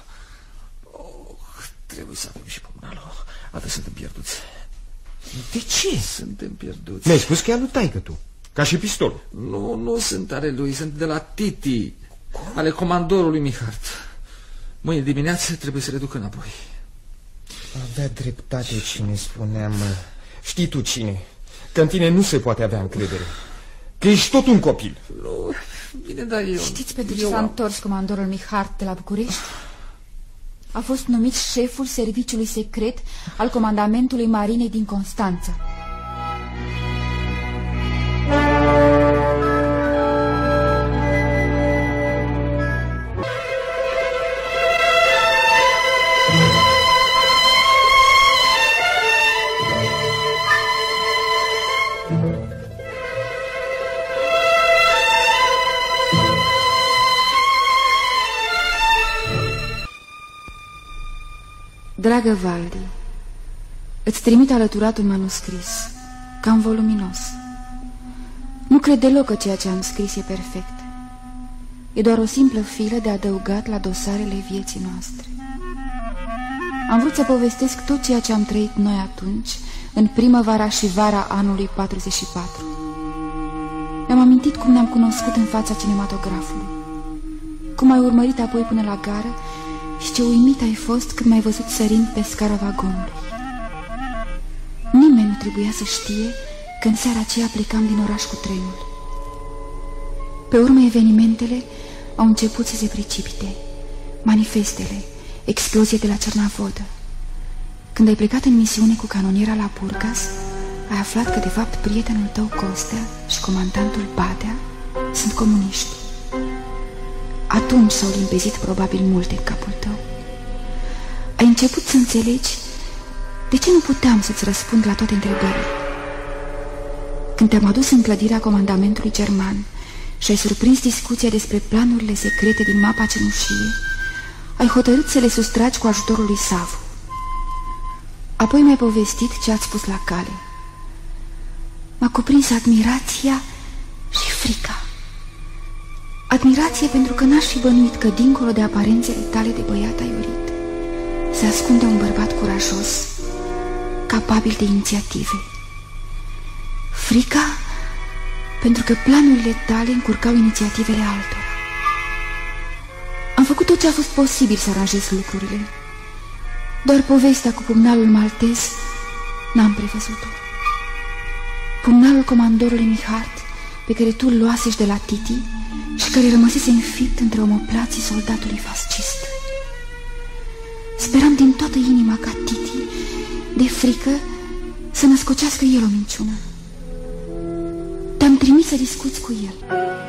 Trebuie să avem și pumnalul. Atât suntem pierduți. De ce? Suntem pierduți. Mi-ai spus că e al lui taică tu, ca și pistolul. Nu sunt ale lui, sunt de la Titi. Ale comandorului Mihart. Mâine dimineață trebuie să le duc înapoi. Avea dreptate cine spuneam. Știi tu cine? Că în tine nu se poate avea încredere. Că ești tot un copil. Nu, bine, dar eu... Știți pentru ce s-a întors comandorul Mihart de la București? A fost numit șeful serviciului secret al comandamentului marinei din Constanța. Dragă Valdi, îți trimit alăturat un manuscris, cam voluminos. Nu cred deloc că ceea ce am scris e perfect. E doar o simplă filă de adăugat la dosarele vieții noastre. Am vrut să povestesc tot ceea ce am trăit noi atunci, în primăvara și vara anului 44. Mi-am amintit cum ne-am cunoscut în fața cinematografului, cum ai urmărit apoi până la gară și ce uimit ai fost când m-ai văzut sărind pe scara vagonului. Nimeni nu trebuia să știe că în seara aceea plecam din oraș cu trenul. Pe urmă evenimentele au început să se precipite. Manifestele, explozie de la Cernavodă. Când ai plecat în misiune cu canoniera la Burgas, ai aflat că de fapt prietenul tău Costea și comandantul Badea sunt comuniști. Atunci s-au limpezit probabil multe în capul tău. Ai început să înțelegi de ce nu puteam să-ți răspund la toate întrebările. Când te-am adus în clădirea comandamentului german și ai surprins discuția despre planurile secrete din mapa cenușie, ai hotărât să le sustragi cu ajutorul lui Savu. Apoi mi-ai povestit ce ați spus la cale. M-a cuprins admirația și frica. Admirație pentru că n-aș fi bănuit că dincolo de aparențele tale de băiat aiorit se ascunde un bărbat curajos, capabil de inițiative. Frica pentru că planurile tale încurcau inițiativele altora. Am făcut tot ce a fost posibil să aranjez lucrurile. Doar povestea cu pumnalul maltez n-am prevăzut-o. Pumnalul comandorului Mihart, pe care tu îl luasești de la Titi și care rămăsese înfipt între omoplații soldatului fascist. Speram din toată inima ca Titi, de frică, să născocească el o minciună. Te-am trimis să discuți cu el.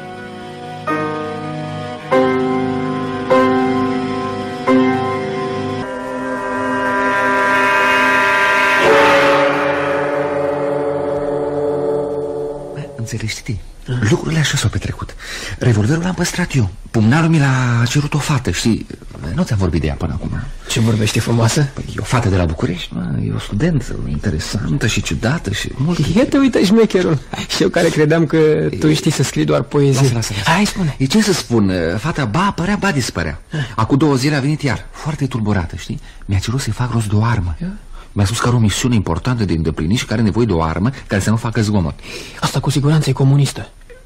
Înțelegi, Titi? Lucrurile așa s-au petrecut. Revolverul l-am păstrat eu. Pumnalul mi l-a cerut o fată, știi? Nu ți-am vorbit de ea până acum. Ce vorbește frumoasă? Păi, e o fată de la București, mă. E o studentă interesantă și ciudată și mult. Iată, uite șmecherul. Și eu care credeam că tu știi să scrii doar poezie. Lasă. Hai, spune. E ce să spun, fata ba apărea, ba dispărea. Acum 2 zile a venit iar, foarte tulburată, știi? Mi-a cerut să-i fac rost de o armă. Mi-a spus că are o misiune importantă de îndeplinit și că are nevoie de o armă care să nu facă zgomot. Asta cu siguranță e comunistă.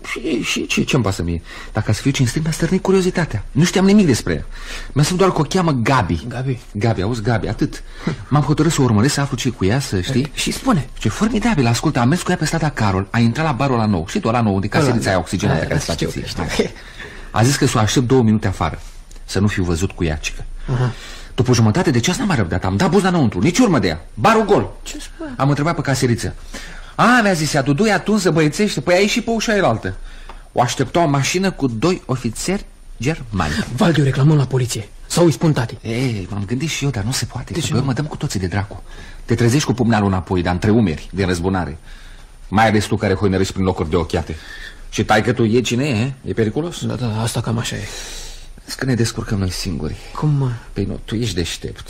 Și ce-mi pasă mie? Dacă să fiu cinstit, mi-a stârnit curiozitatea. Nu știam nimic despre ea. Mi-a spus doar că o cheamă Gabi. Gabi, auzi, Gabi, atât. M-am hotărât să o urmăresc, să aflu ce cu ea, să știi. Și spune. Ce formidabil, ascultă, am mers cu ea pe strada Carol. A intrat la barul la nou. Știi tu, la nou, de caserița aia oxigenată care se face ție. A zis că să o aștept 2 minute afară, să nu fiu văzut cu ea, cică. După o jumătate de ceas n-am mai răbdat, am dat buzna înăuntru, nici urmă de ea, barul gol. Ce spune? Am întrebat pe caseriță. A, mi-a zis ea, Dudu e atunsă, băiețește. Păi a ieșit pe ușa elaltă. O aștepta o mașină cu 2 ofițeri germani. Valdiu, reclamăm la poliție. Sau îi spun tati. Ei, m-am gândit și eu, dar nu se poate. Deci mă dăm cu toții de dracu. Te trezești cu pumnalul înapoi, dar între umeri, din răzbunare. Mai ales tu care hoinărești prin locuri de ochiate. Și taică tu e cine e? E periculos? Da, asta cam așa e. Că ne descurcăm noi singuri. Cum, mă? Păi nu, tu ești deștept.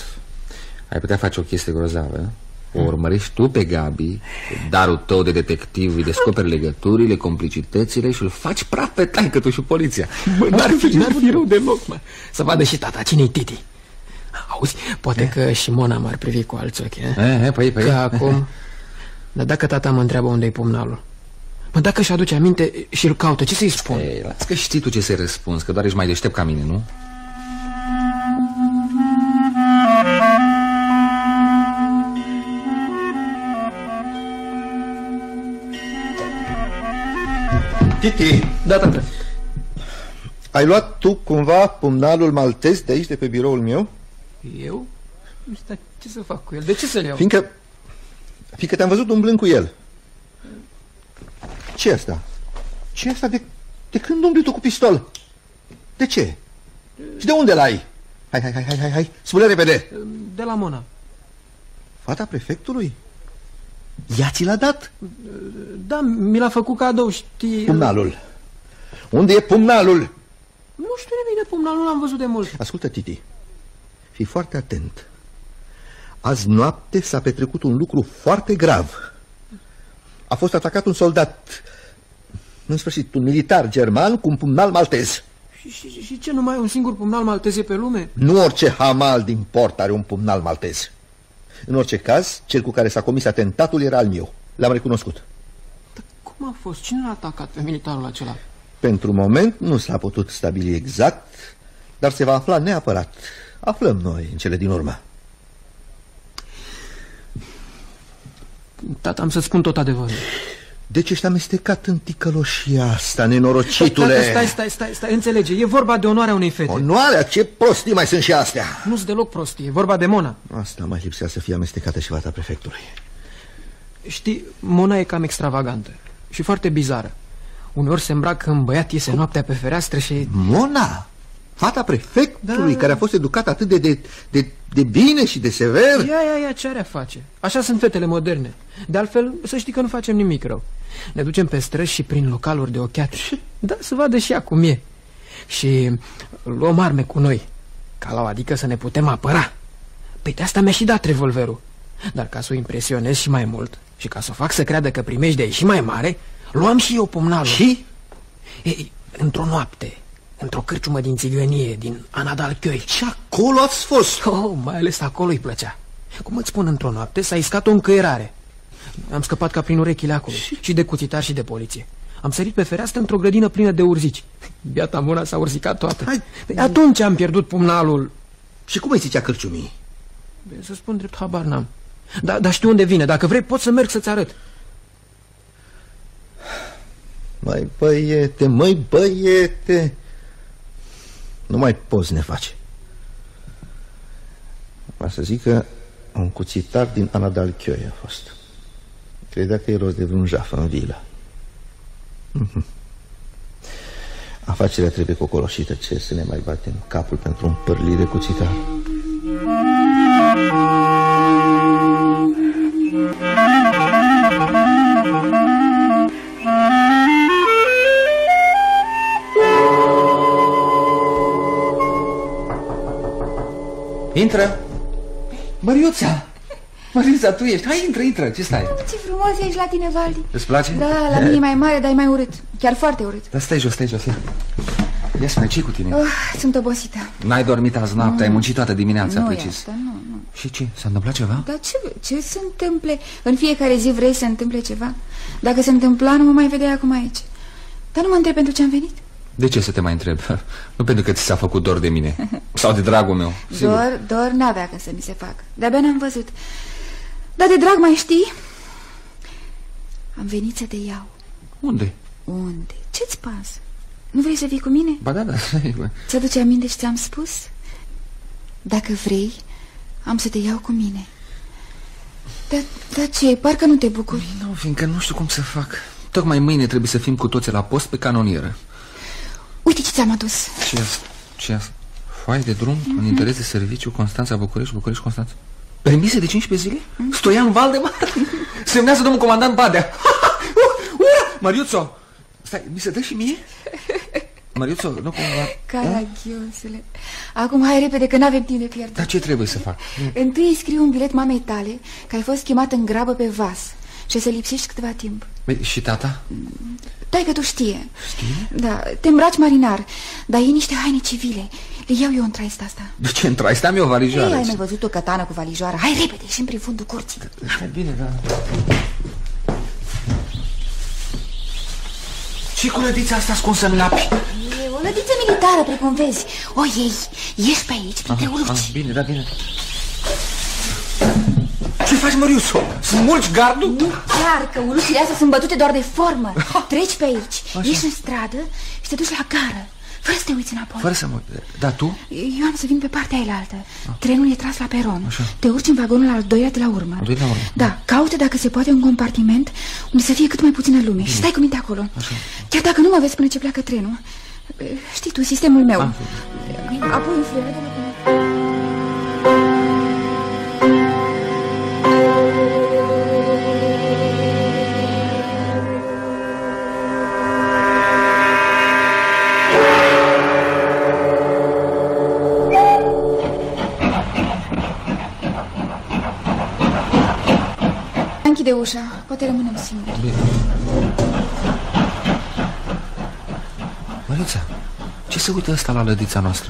Ai putea face o chestie grozavă. O urmărești tu pe Gabi, darul tău de detectiv, îi descoperi legăturile, complicitățile și îl faci praf pe taică tu și poliția. Bă, n-ar fi rău deloc, mă. Să vadă și tata, cine-i Titi. Auzi, poate că și Mona m-ar privi cu alți ochi, Păi. Că acum... Dar dacă tata mă întreabă unde-i pumnalul, mă, dacă își aduce aminte și îl caută, ce să-i spun? Ei, las că știi tu ce să-i răspunzi, că doar ești mai deștept ca mine, nu? Titi. Da, tată. Ai luat tu cumva pumnalul maltez de aici, de pe biroul meu? Eu? Dar ce să fac cu el? De ce să-l iau? Fiindcă te-am văzut umblând cu el. Ce asta? Ce asta? De când umbli tu cu pistol? De ce? Și de unde l-ai? Hai, spune repede. De la Mona. Fata prefectului? Ea ți l-a dat? Da, mi l-a făcut cadou, știi... Pumnalul. Unde e pumnalul? Nu știu nimic de pumnalul, l-am văzut de mult. Ascultă, Titi, fii foarte atent. Azi noapte s-a petrecut un lucru foarte grav. A fost atacat un soldat, în sfârșit, un militar german cu un pumnal maltez. Și ce, numai un singur pumnal maltez e pe lume? Nu orice hamal din port are un pumnal maltez. În orice caz, cel cu care s-a comis atentatul era al meu. L-am recunoscut. Dar cum a fost? Cine l-a atacat pe militarul acela? Pentru moment nu s-a putut stabili exact, dar se va afla neapărat. Aflăm noi în cele din urmă. Tata, am să-ți spun tot adevărul. De ce ești amestecat în ticăloșia asta, nenorocitule? Tata, stai, înțelege, e vorba de onoarea unei fete. Onoarea? Ce prostii mai sunt și astea? Nu-s deloc prostii, e vorba de Mona. Asta mai lipsea să fie amestecată și fata prefectului. Știi, Mona e cam extravagantă și foarte bizară. Uneori se îmbracă în băiat, iese noaptea pe fereastră și... Mona? Fata prefectului, da, care a fost educată atât de bine și de sever? Ia, ce are a face? Așa sunt fetele moderne. De altfel, să știi că nu facem nimic rău. Ne ducem pe străzi și prin localuri de ochiate. Da, să vadă și ea cum e. Și luăm arme cu noi, adică să ne putem apăra. Păi de asta mi-a și dat revolverul. Dar ca să o impresionez și mai mult și ca să o fac să creadă că primești de ei și mai mare, luam și eu pumnalul. Și? Ei, într-o noapte, într-o cârciumă din țigănie, din Anadalchioi. Și acolo ați fost? Oh, mai ales acolo îi plăcea. Cum îți spun, într-o noapte s-a iscat o încăierare. Am scăpat ca prin urechile acolo, și de cuțitar și de poliție. Am sărit pe fereastră într-o grădină plină de urzici. Biata Mona s-a urzicat toată. Atunci am pierdut pumnalul. Și cum îi zicea cârciumii? Să spun drept, habar n-am. Dar știu unde vine. Dacă vrei, pot să merg să-ți arăt. Măi băiete, nu mai poți ne face. Va să zic că un cuțitar din Anadalchioi a fost. Credea că e rost de vreun jaf în vilă. Afacerea trebuie cocoloșită. Ce să ne mai batem capul pentru un părlit de cuțitar? Intră! Măriuța! Măriuța, tu ești. Hai, intră, ce stai? Ce frumos ești la tine, Valdi. Îți place? Da, la mine e mai mare, dar e mai urât. Chiar foarte urât. Dar stai jos. Ia spune, ce-i cu tine? Sunt obosită. N-ai dormit azi noapte, ai muncit toată dimineața, nu precis. Asta, nu. Și ce? S-a întâmplat ceva? Dar ce se întâmple? În fiecare zi vrei să se întâmple ceva? Dacă se întâmpla, nu mă mai vedeai acum aici. Dar nu mă întreb pentru ce am venit. De ce să te mai întreb? Nu pentru că ți s-a făcut dor de mine. Sau de dragul meu. Dor n-avea când să mi se facă. De-abia n-am văzut. Dar de drag mai știi? Am venit să te iau. Unde? Ce-ți pasă? Nu vrei să vii cu mine? Ba da. Ți-aduce aminte ce ți-am spus? Dacă vrei, am să te iau cu mine. Dar ce? Parcă nu te bucuri. Nu, fiindcă nu știu cum să fac. Tocmai mâine trebuie să fim cu toții la post pe canonieră. Uite ce ți-am adus. Ce asta? Foaie de drum în interes de serviciu Constanța București, Constanța. Permise de 15 zile? Stoian Valdemar? Semnează domnul comandant Badea. Mariuțo! Stai, mi se dă și mie? Mariuțo, nu cumva... Caragiosule. Acum hai repede că n-avem timp de pierdut. Dar ce trebuie să fac? Întâi îi scriu un bilet mamei tale că ai fost chemat în grabă pe vas și să lipsești câteva timp. Și tata? Taică tu știe. Știe? Da, te îmbraci marinar, dar iei niște haine civile. Le iau eu în traista asta. De ce în traista? Am eu o valijoară. Ei, ai mai văzut o cătană cu valijoară? Hai repede, ieșim prin fundul curții. Bine, da. Ce cu lădița asta ascunsă în lapi? E o lădiță militară, precum vezi. O iei, ieși pe aici, printre uluci. Bine, da, bine. Ce faci, Măriuțo? Smulgi gardul? Nu, clar că ulucile astea sunt bătute doar de formă. Treci pe aici, ieși în stradă și te duci la gară, fără să te uiți înapoi. Fără să mă... Dar tu? Eu am să vin pe partea ailaltă. Trenul e tras la peron. Așa. Te urci în vagonul al doilea de la urmă. Da, caută dacă se poate un compartiment unde să fie cât mai puțină lume. Și stai cu minte acolo. Așa. Chiar dacă nu mă vezi până ce pleacă trenul. Știi tu, sistemul meu. Apoi în fluieră de locomotivă. Închide ușa, poate rămânem singuri. Bine. Măriuța, ce se uită ăsta la lădița noastră?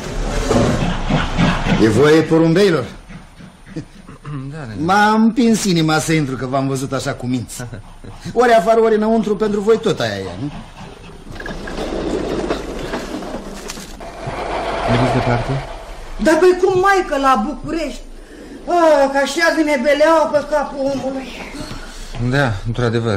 E voie porumbeilor? Da, m-am împins inima să intru, că v-am văzut așa cu minți. Ori afară, ori înăuntru, pentru voi tot aia e, nu? Mergi departe? Dar păi cum, maică, la București? Că așează-ne beleaua pe capul omului. Da, într-adevăr.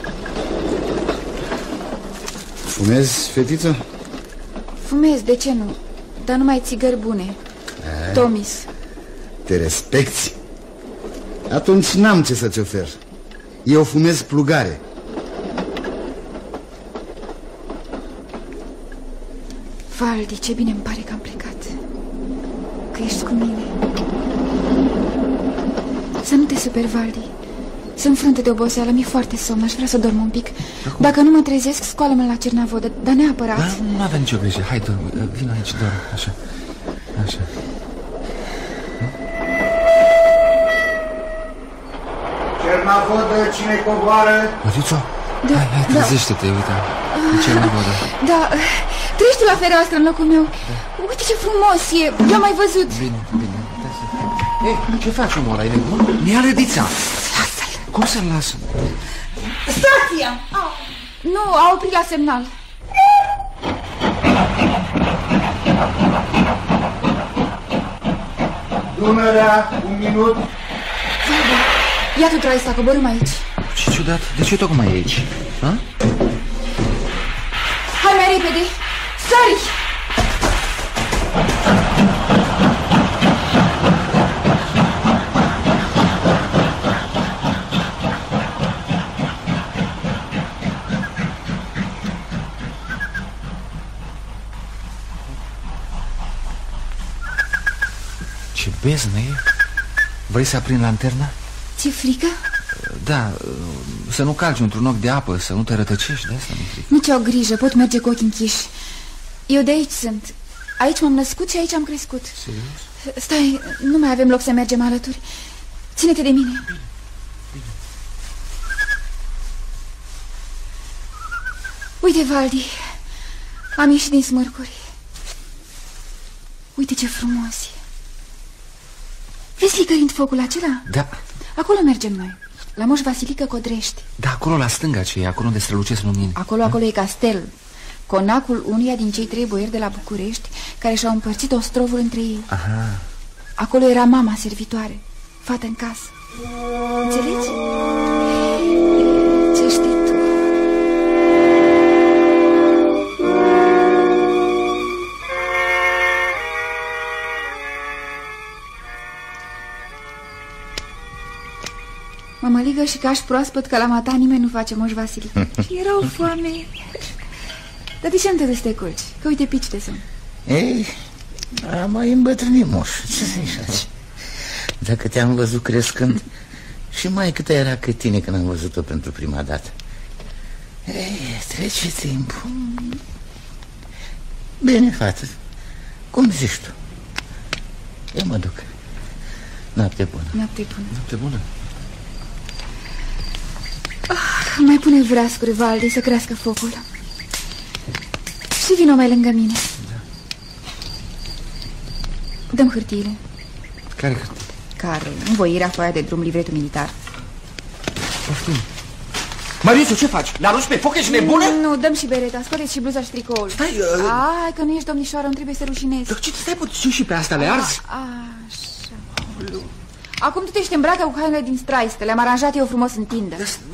Fumezi, fetiță? Fumez, de ce nu? Dar numai țigări bune. Tomis. Te respecti? Atunci n-am ce să-ți ofer. Eu fumez plugare. Valdi, ce bine îmi pare că am plecat. Că ești cu mine. Să nu te superi, Valdi. Sunt frântă de oboseală, mi-e foarte somn, aș vrea să dorm un pic. Dacă nu mă trezesc, scoală-mă la Cernavodă, dar neapărat. Da, nu avem nicio grijă, hai, dormi, vino aici, dorm, așa. Cernavodă, cine coboară? Măriuțo? Da, hai, trezește-te, uite. Cernavodă. Da, treci tu la fereastră în locul meu. Uite ce frumos e, eu am mai văzut. Bine. Ei, ce faci, omul ăla, e nebun? Mi-a lădița. Lasă-l. Cum să-l las? Stația! Nu, a oprit la semnal. Dunărea, 1 minut. Ia tu, Traista, coborâm aici. Ce ciudat, de ce tocmai e aici? Ha? Hai mai repede, sări! Ce beznă e. Vrei să aprind lanterna? Ți-e frică? Da, să nu calci într-un ochi de apă, să nu te rătăcești, de asta mi-e frică. Nici o grijă, pot merge cu ochii închiși. Eu de aici sunt. Aici m-am născut și aici am crescut. Serios? Stai, nu mai avem loc să mergem alături. Ține-te de mine. Bine. Uite, Valdi, am ieșit din smârcuri. Uite ce frumos e. Vezi licărind focul acela? Da. Acolo mergem noi, la Moș Vasilică Codrești. Da, acolo la stânga ce e, acolo unde strălucesc lumini. Acolo e castel, conacul unuia din cei 3 boieri de la București, care și-au împărțit ostrovul între ei. Aha. Acolo era mama servitoare, fată în casă. Înțelegi? Ce știi tu? Mă măligă și caș proaspăt că la mata nimeni nu face Moș Vasilică. Și erau foame. Dar de ce nu te duci să te culci? Că uite pici de somn. Ei, am mai îmbătrânit, moș. Ce să-i faci? Dacă te-am văzut crescând, și mai cât era cât tine când am văzut-o pentru prima dată. Ei, trece timpul. Bine, fată, cum zici tu? Eu mă duc. Noapte bună. Noapte bună. Noapte bună. Mai pune vreascuri, Valdi, să crească focul. Și vino mai lângă mine. Da. Dăm hârtiile. Care hârtie? Care? Învoirea, foaia de drum, livretul militar. Poftim. Mariuțu, ce faci? Le-arunci pe foc, ești nebună? Nu, dăm și bereta, scoateți și bluza și tricoul. Stai, Ai, că nu ești domnișoară, nu trebuie să rușinezi. Dar ce stai puțin și pe asta le arzi? Așa. Acum tu te îmbracă cu hainele din straistă. Le-am aranjat eu frumos în tindă.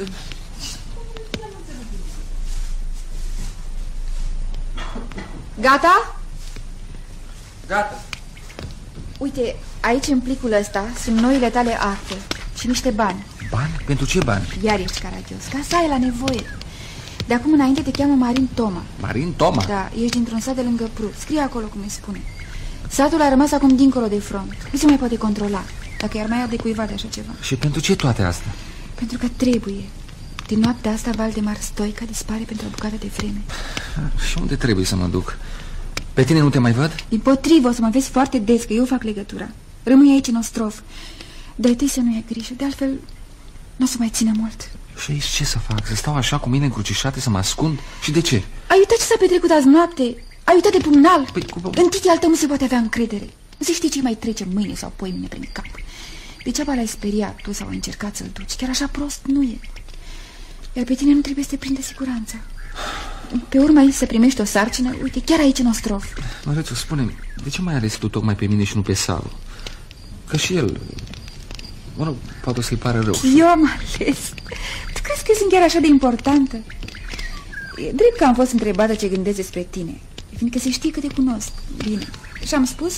Gata? Gata. Uite, aici în plicul ăsta sunt noile tale acte și niște bani. Bani? Pentru ce bani? Iar ești caragios, ca să ai la nevoie. De acum înainte te cheamă Marin Toma. Marin Toma? Da, ești dintr-un sat de lângă Pru. Scrie acolo cum îi spune. Satul a rămas acum dincolo de front. Nu se mai poate controla dacă i-ar mai arde cuiva de așa ceva. Și pentru ce toate astea? Pentru că trebuie. Din noaptea asta Valdemar Stoica dispare pentru o bucată de vreme. Și unde trebuie să mă duc? Pe tine nu te mai văd? Dimpotrivă, o să mă vezi foarte des, că eu fac legătura. Rămâi aici în Ostrov. De tăi să nu e grijă, de altfel nu o să mai țină mult. Și aici ce să fac? Să stau așa cu mine încrucișate, să mă ascund? Și de ce? Ai uitat ce s-a petrecut azi noapte? Ai uitat de pumnal? Păi, în titi al tău nu se poate avea încredere. Nu se știe ce mai trece mâine sau poimine prin cap. Degeaba l-ai speriat tu sau ai încercat să-l duci. Chiar așa prost nu e. Iar pe tine nu trebuie să te prinde siguranța. Pe urmă aici să primești o sarcină, uite, chiar aici în Ostrov. Mărețu, spune-mi, de ce mai ales tu tocmai pe mine și nu pe Salu? Că și el, mă rog, poate să-i pară rău. Eu am ales. Tu crezi că eu sunt chiar așa de importantă? E drept că am fost întrebată ce gândesc despre tine, fiindcă se știe că te cunosc bine. Și am spus...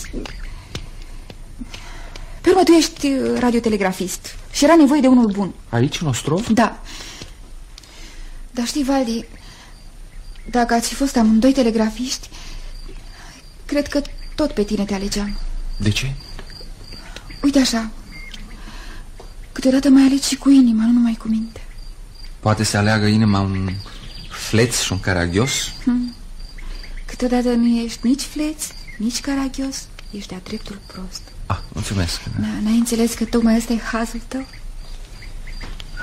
Pe urmă, tu ești radiotelegrafist și era nevoie de unul bun. Aici, în Ostrov? Da. Dar știi, Valdi, dacă ați fi fost amândoi telegrafiști, cred că tot pe tine te alegeam. De ce? Uite așa, câteodată mai alegi și cu inima, nu numai cu minte. Poate să aleagă inima un fleț și un caragios? Câteodată nu ești nici fleț, nici caragios, ești de-a dreptul prost. Ah, mulțumesc. N-ai înțeles că tocmai ăsta e hazul tău?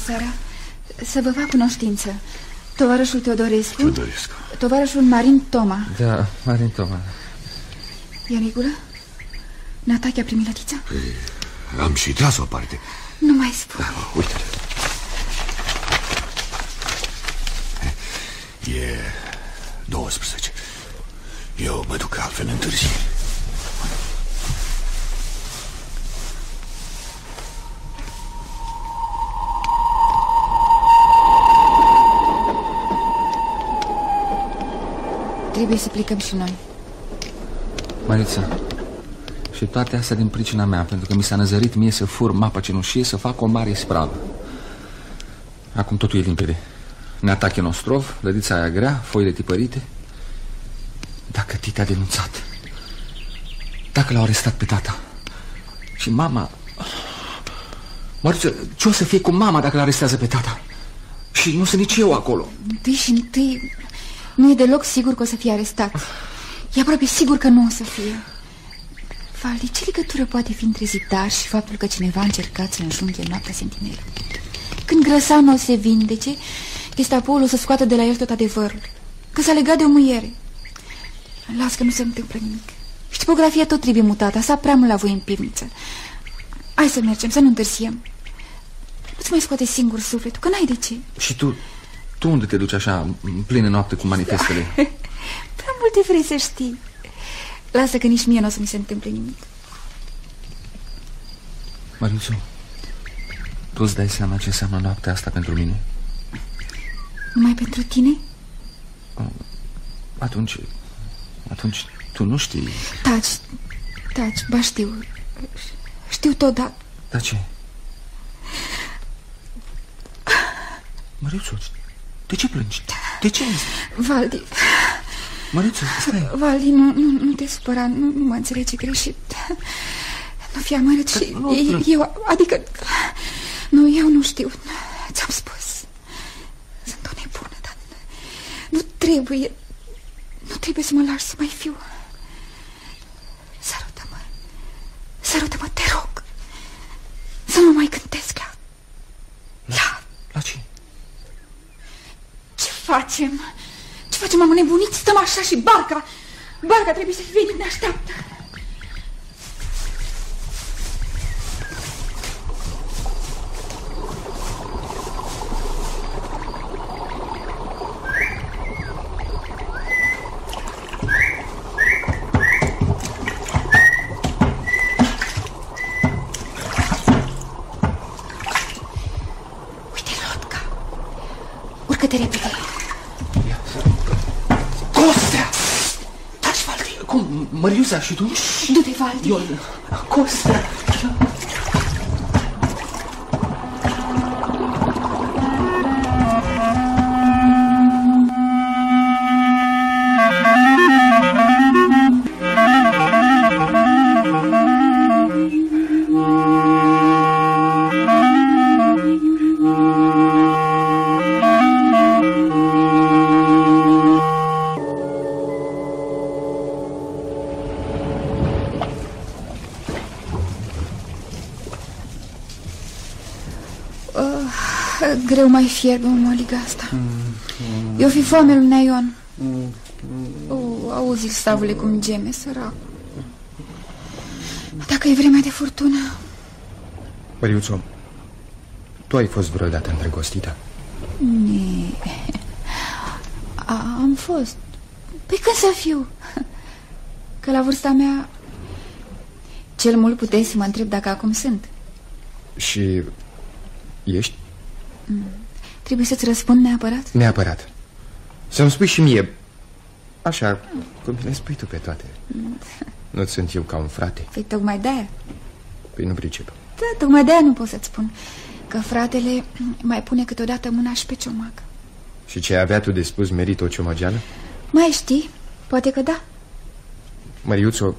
seara. Să vă fac cunoștință. Tovarășul Teodorescu. Teodorescu. Tovarășul Marin Toma. Da, Marin Toma. E în regulă? Natache a primit lătița? Am și tras o parte. Nu mai spun. Uite-l. E 12. Eu mă duc, altfel întârzi. Trebuie să plecăm și noi. Marița, și toate astea din pricina mea, pentru că mi s-a năzărit mie să fur mapa cenușie, să fac o mare ispravă. Acum totul e limpede. Ne atache Nostrov, lădița aia grea, foile tipărite. Dacă Tite a denunțat, dacă l-au arestat pe tata și mama... Marița, ce o să fie cu mama dacă l-arestează pe tata? Și nu sunt nici eu acolo. Întâi și întâi, nu e deloc sigur că o să fie arestat. E aproape sigur că nu o să fie. Valdi, ce legătură poate fi între Zidar și faptul că cineva a încercat să înjunghe noaptea sentinelă? Când Grăsanu o se vindece, Gestapoul o să scoată de la el tot adevărul, că s-a legat de o muiere. Las că nu se întâmplă nimic. Și tipografia tot trebuie mutată, s-a prea mult la voi în pivniță. Hai să mergem, să nu întârziem. Nu-ți mai scoate singur sufletul, că n-ai de ce. Și tu unde te duci așa, în plină noapte cu manifestele? Prea multe vrei să știi. Lasă că nici mie nu o să mi se întâmple nimic. Mariuțu, tu îți dai seama ce înseamnă noaptea asta pentru mine? Numai pentru tine? Atunci tu nu știi. Taci, ba știu. Știu tot, dar... Dar ce? Mariuțu, de ce plângi? De ce? Valdi... Mariuțu, stai. Valdi, nu te supăra, nu mă înțelege greșit. Nu fi amărât și eu, adică... Nu, eu nu știu. Ți-am spus. Sunt o nebună, dar nu trebuie să mă lași să mai fiu. Sărută-mă. Sărută-mă, te rog. Să nu mai cântesc la ce? Ce facem? Ce facem, am înnebunit? Stăm așa și barca trebuie să fie venit, ne așteaptă. Urcă-te repede. Costea! Taci, Valdi! Cum? Măriuța și tu? Du-te, Valdi! Costea! Greu mai fierbe o moliga asta. Eu fi foame lui Neion. Auzi-l, Stavule, cum geme, sărac. Dacă e vremea de furtună. Măriuțo, tu ai fost vreodată îndrăgostită? Am fost. Păi când să fiu? Că la vârsta mea cel mult puteai să mă întreb dacă acum sunt. Și ești? Trebuie să-ți răspund neapărat? Neapărat. Să-mi spui și mie, așa cum le spui tu pe toate. Nu sunt eu ca un frate? Păi tocmai de-aia. Păi nu pricep. Da, tocmai de-aia nu pot să-ți spun. Că fratele mai pune câteodată mâna și pe ciomac. Și ce ai avea tu de spus merită o ciomăgeală? Mai știi? Poate că da. Măriuțo,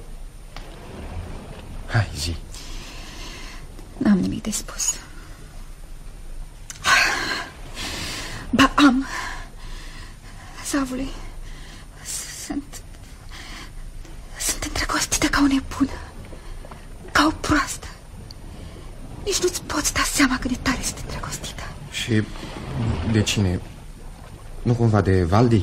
hai, zi. N-am nimic de spus. Ba, am. Savule, sunt îndrăgostită ca o nebună, ca o proastă. Nici nu-ți poți da seama cât de tare sunt îndrăgostită. Și Și de cine? Nu cumva de Valdi?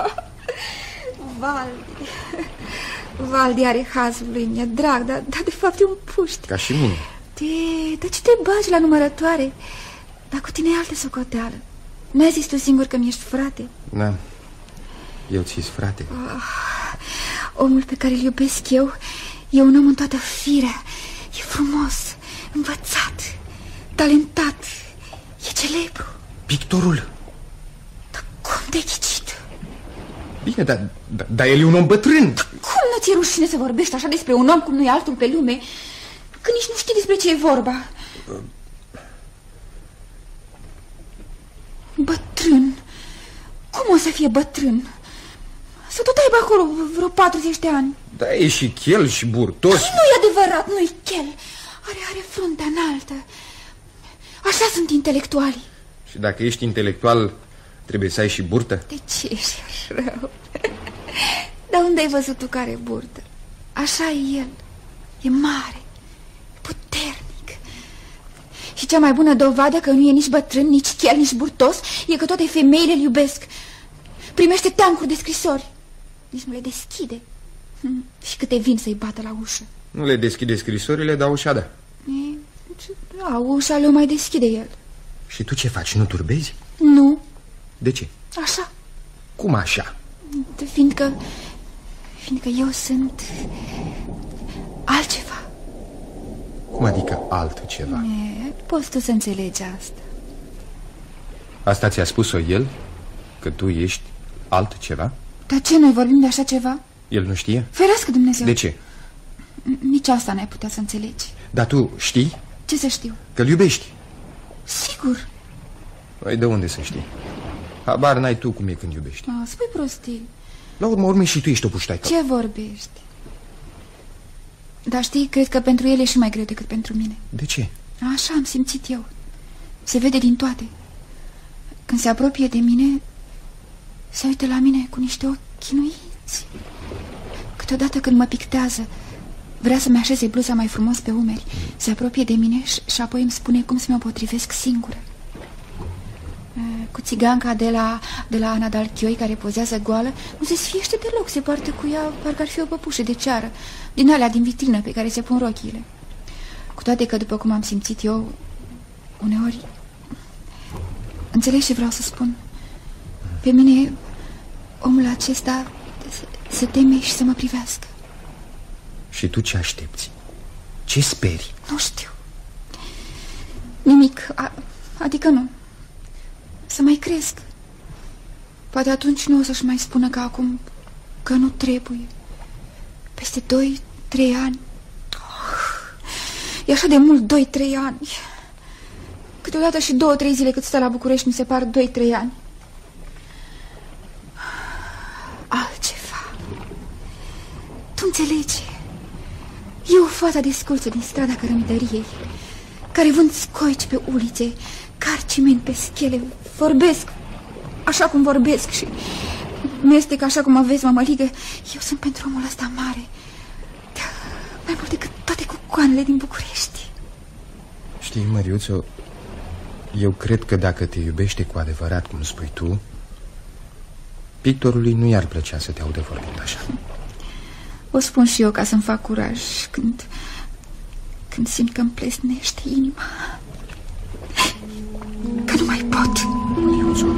Valdi are hazul lui, mi-e drag, dar de fapt e un puști. Ca și mine. Dar ce te bagi la numărătoare? Dar cu tine e altă socoteală. N-ai zis tu singur că mi-ești frate? Da, eu ți-s frate. Omul pe care îl iubesc eu e un om în toată firea. E frumos, învățat, talentat, e celebru. Pictorul? Dar cum te-ai ghicit? Bine, dar el e un om bătrân. Cum nu ți-e rușine să vorbești așa despre un om cum nu e altul pe lume, că nici nu știi despre ce e vorba? Bătrân? Cum o să fie bătrân? Să tot aibă acolo vreo 40 de ani. Da, e și chel și burtos. Nu e adevărat, nu-i chel. Are fruntea înaltă. Așa sunt intelectualii. Și dacă ești intelectual, trebuie să ai și burtă? De ce ești rău? Dar unde ai văzut tu că are burtă? Așa e el. E mare, puternic. Și cea mai bună dovadă că nu e nici bătrân, nici chel, nici burtos e că toate femeile îl iubesc. Primește teancuri de scrisori. Nici nu le deschide. Și câte vin să-i bată la ușă. Nu le deschide scrisorile, dar ușa da. Ușa le-o mai deschide el. Și tu ce faci? Nu turbezi? Nu. De ce? Așa. Cum așa? Fiindcă eu sunt altceva. Cum adică altceva? Poți tu să înțelegi asta. Asta ți-a spus-o el? Că tu ești altceva? Dar ce, noi vorbim de așa ceva? El nu știe? Ferească Dumnezeu. De ce? Nici asta n-ai putea să înțelegi. Dar tu știi? Ce să știu? Că-l iubești. Sigur. Păi de unde să știi? Habar n-ai tu cum e când iubești. Spui prostii. La urmă urmei și tu ești o puștaică. Ce vorbești? Dar știi, cred că pentru el e și mai greu decât pentru mine. De ce? Așa am simțit eu. Se vede din toate. Când se apropie de mine, se uită la mine cu niște ochi chinuiți. Câteodată când mă pictează, vrea să-mi așeze bluza mai frumos pe umeri. Se apropie de mine și apoi îmi spune cum să mă potrivesc singură. Cu țiganca de la Ana Dalchioi, care pozează goală, nu se sfiește deloc. Se poartă cu ea parcă ar fi o păpușă de ceară, din alea din vitrină pe care se pun rochiile. Cu toate că, după cum am simțit eu, uneori... Înțelegi ce vreau să spun? Pe mine, omul acesta se teme și să mă privească. Și tu ce aștepți? Ce speri? Nu știu. Nimic, adică nu. Să mai cresc. Poate atunci nu o să-și mai spună ca acum că nu trebuie. Peste 2-3 ani. E așa de mult 2-3 ani. Câteodată și 2-3 zile cât stă la București mi se par 2-3 ani. Altceva. Tu înțelegi? Eu, fata desculță din strada Cărămidăriei, care vând scoici pe ulițe, car ciment pe schele, vorbesc așa cum vorbesc și nu este că așa cum mă vezi, mă măligă. Eu sunt pentru omul ăsta mare, mai mult decât toate cucoanele din București. Știi, Măriuțo, eu cred că dacă te iubește cu adevărat, cum spui tu, pictorului nu i-ar plăcea să te audă vorbind așa. O spun și eu ca să-mi fac curaj când simt că-mi plesnește inima, că nu mai pot. Măriuțo.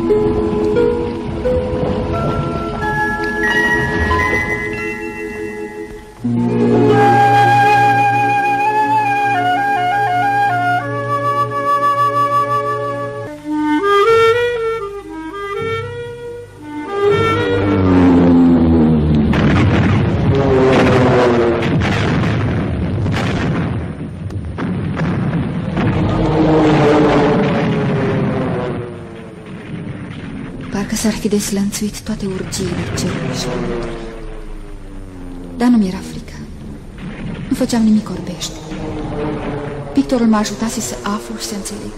S-ar fi deslănțuit toate urgiile cerului și pământului. Dar nu mi-era frică. Nu făceam nimic orbește. Pictorul mă ajutase să aflu și să înțeleg.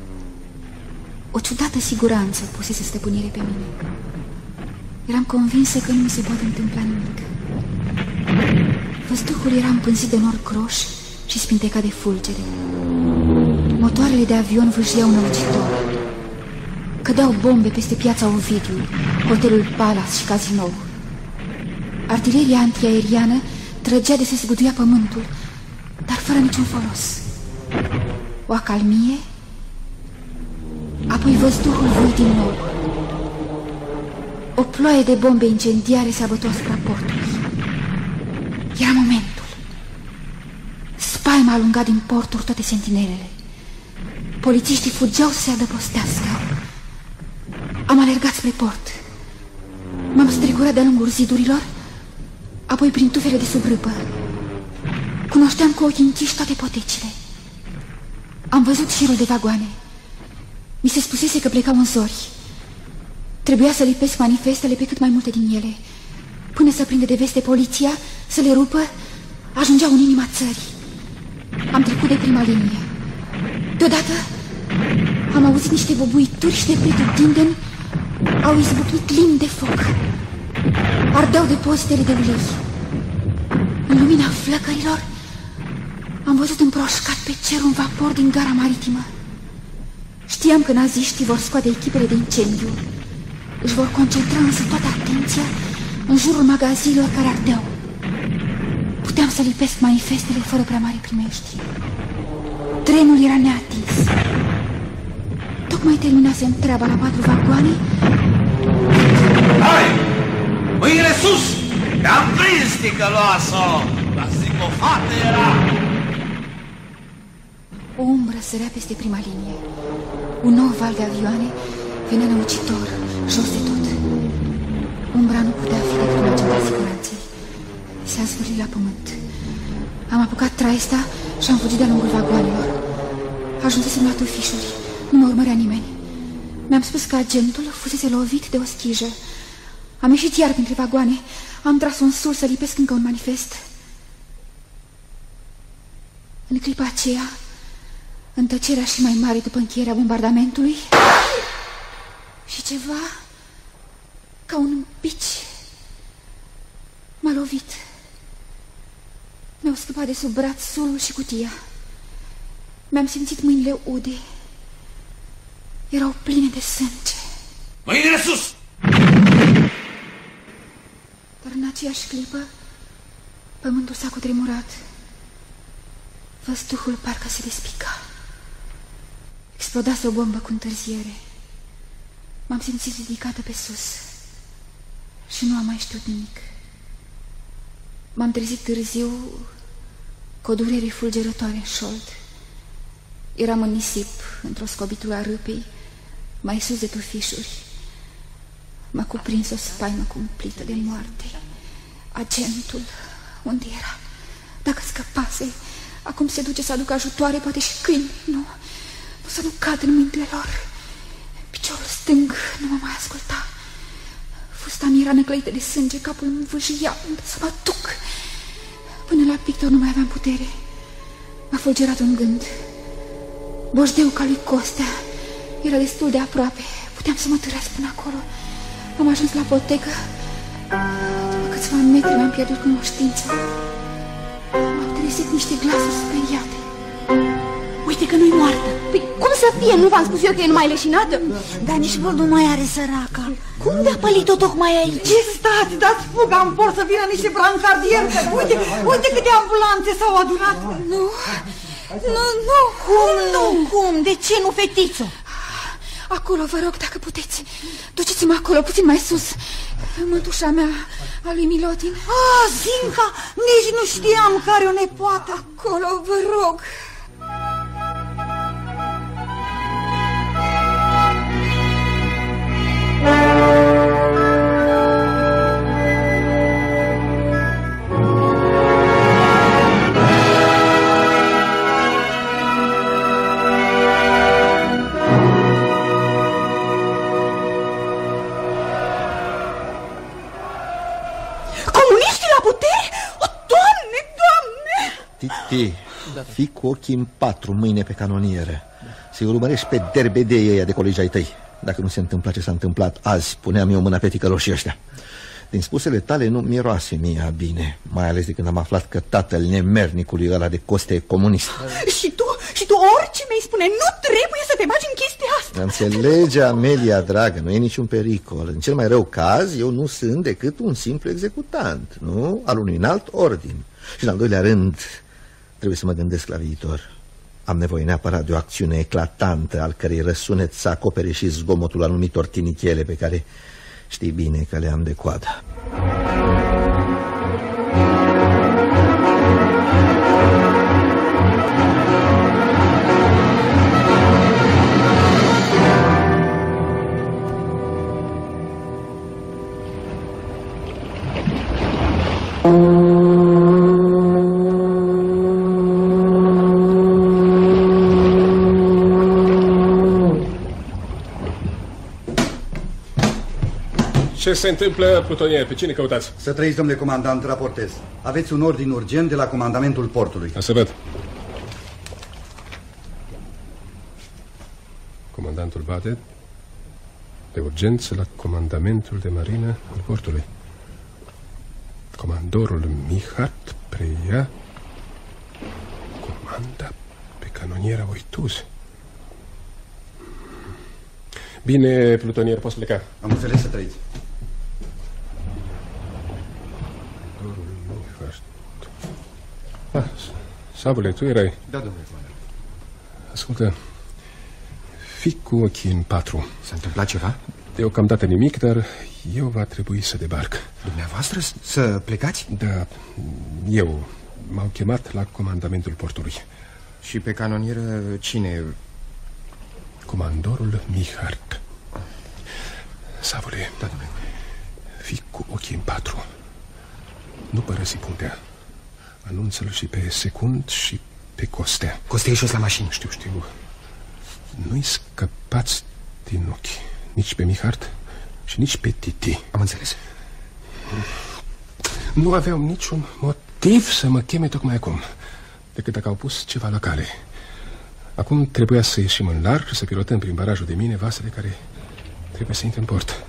O ciudată siguranță pusese stăpânire pe mine. Eram convinsă că nu mi se poate întâmpla nimic. Văzduhul era împânzit de nori groși și spintecat de fulgere. Motoarele de avion vâșiau nălucitor. cădeau bombe peste piața Ovidiu, hotelul Palace și cazinou. Artileria antiaeriană trăgea de se zguduia pământul, dar fără niciun folos. O acalmie, apoi văzduhul voi din nou. O ploaie de bombe incendiare se abătu asupra portului. Era momentul. Spaima alunga din porturi toate sentinelele. Polițiștii fugeau să se adăpostească. Am alergat spre port. M-am strecurat de-a lungul zidurilor, apoi prin tufele de sub râpă. Cunoșteam cu ochii închiși toate potecile. Am văzut șirul de vagoane. Mi se spusese că plecau în zori. Trebuia să lipesc manifestele pe cât mai multe din ele. Până să prinde de veste poliția, să le rupă, ajungeau în inima țării. Am trecut de prima linie. Deodată am auzit niște bubuituri și de pretutindeni au izbucnit limbi de foc. Ardeau depozitele de ulei. În lumina flăcărilor am văzut împroșcat pe cer un vapor din gara maritimă. Știam că naziștii vor scoate echipele de incendiu. Își vor concentra însă toată atenția în jurul magazinelor care ardeau. Puteam să lipesc manifestele fără prea mari primești. Trenul era neatins. Tocmai terminasem treaba la 4 vagoane. Hai! Mâine sus! Te-am prins, ticăloasă! La zic o fată era! O umbră sărea peste prima linie. Un nou val de avioane venea năucitor, jos de tot. Umbra nu putea fi decât un agent al siguranței. S-a zvârlit la pământ. Am apucat traista și am fugit de-a lungul vagoanelor. Ajunsesem la tufișuri. Nu mă urmărea nimeni. Mi-am spus că agentul fusese lovit de o schijă. Am ieșit iar printre vagoane. Am tras un sul să lipesc încă un manifest. În clipa aceea, în tăcerea și mai mare după încheierea bombardamentului, și ceva ca un bici m-a lovit. Mi-au scăpat de sub braț sulul și cutia. Mi-am simțit mâinile ude. Erau pline de sânge. Mâinile sus! Dar în aceeași clipă pământul s-a cutremurat. Văzduhul parcă se despica. Explodase o bombă cu întârziere. M-am simțit ridicată pe sus și nu am mai știut nimic. M-am trezit târziu cu o durere fulgerătoare în șold. Eram în nisip, într-o scobitură a râpei, mai sus de tufișuri. M-a cuprins o spaimă cumplită de moarte. Agentul, unde era? Dacă scăpase, acum se duce să aducă ajutoare, poate și câini. Nu, să nu cad în mâinile lor. Piciorul stâng nu mă mai asculta. Fusta mi era năclăită de sânge, capul îmi vâjia să mă duc. Până la pictor nu mai aveam putere. M-a fulgerat un gând. Boșdeul ca lui Costea era destul de aproape. Puteam să mă târăsc până acolo. Am ajuns la potecă. După câțiva metri mi-am pierdut cunoștința. M-au trezit niște glasuri speriate. Uite că nu-i moartă. Păi cum să fie? Nu v-am spus eu că e numai leșinată? Dar nici vor nu mai are săraca. Cum de-a pălit-o tocmai aici? Ce stați, dați fuga în port să vină niște brancardieri. Uite câte ambulanțe s-au adunat. Nu, cum? De ce nu, fetițo? Acolo, vă rog, dacă puteți. Duceți-mă acolo, puțin mai sus. Mătușa mea, a lui Milotin. Zinca, nici nu știam că are o nepoată. Acolo, vă rog. Titi, fii cu ochii în 4 mâine pe canonieră. Să-i urmărești pe derbedeii ăia de colegi ai tăi. Dacă nu se întâmpla ce s-a întâmplat azi, puneam eu mâna pe ticăloșii ăștia. Din spusele tale nu miroase mie bine, mai ales de când am aflat că tatăl nemernicului ăla de Coste e comunist. Și tu ce mi-ai spune. Nu trebuie să te bagi în chestia asta. Înțelege, Amelia, dragă, nu e niciun pericol. În cel mai rău caz, eu nu sunt decât un simplu executant, nu? Al unui înalt ordin. Și în al doilea rând, trebuie să mă gândesc la viitor. Am nevoie neapărat de o acțiune eclatantă, al cărei răsunet să acopere și zgomotul anumitor tinichele pe care știi bine că le am de coadă. Ce se întâmplă, plutonier? Pe cine căutați? Să trăiți, domnule comandant, raportez. Aveți un ordin urgent de la comandamentul portului. Să văd. Comandantul bate de urgență la comandamentul de marină al portului. Comandorul Mihat preia comanda pe canoniera Oituz. Bine, plutonier, poți pleca. Am înțeles, să trăiți. Sabule, tu erai? Da, domnule comandant. Ascultă, fii cu ochii în patru. S-a întâmplat ceva? Deocamdată nimic, dar eu va trebui să debarc. Dumneavoastră să plecați? Da, eu. M-au chemat la comandamentul portului. Și pe canonieră cine? Comandorul Mihart. Savule, da, domnule. Fii cu ochii în patru. Nu părăsi puntea. Anunță-l și pe Secund și pe Costea. Costea e jos la mașină. Știu. Nu-i scăpați din ochi. Nici pe Mihart și nici pe Titi. Am înțeles. Nu aveau niciun motiv să mă cheme tocmai acum, decât dacă au pus ceva la cale. Acum trebuia să ieșim în larg, să pilotăm prin barajul de mine vasele care trebuie să intre în port.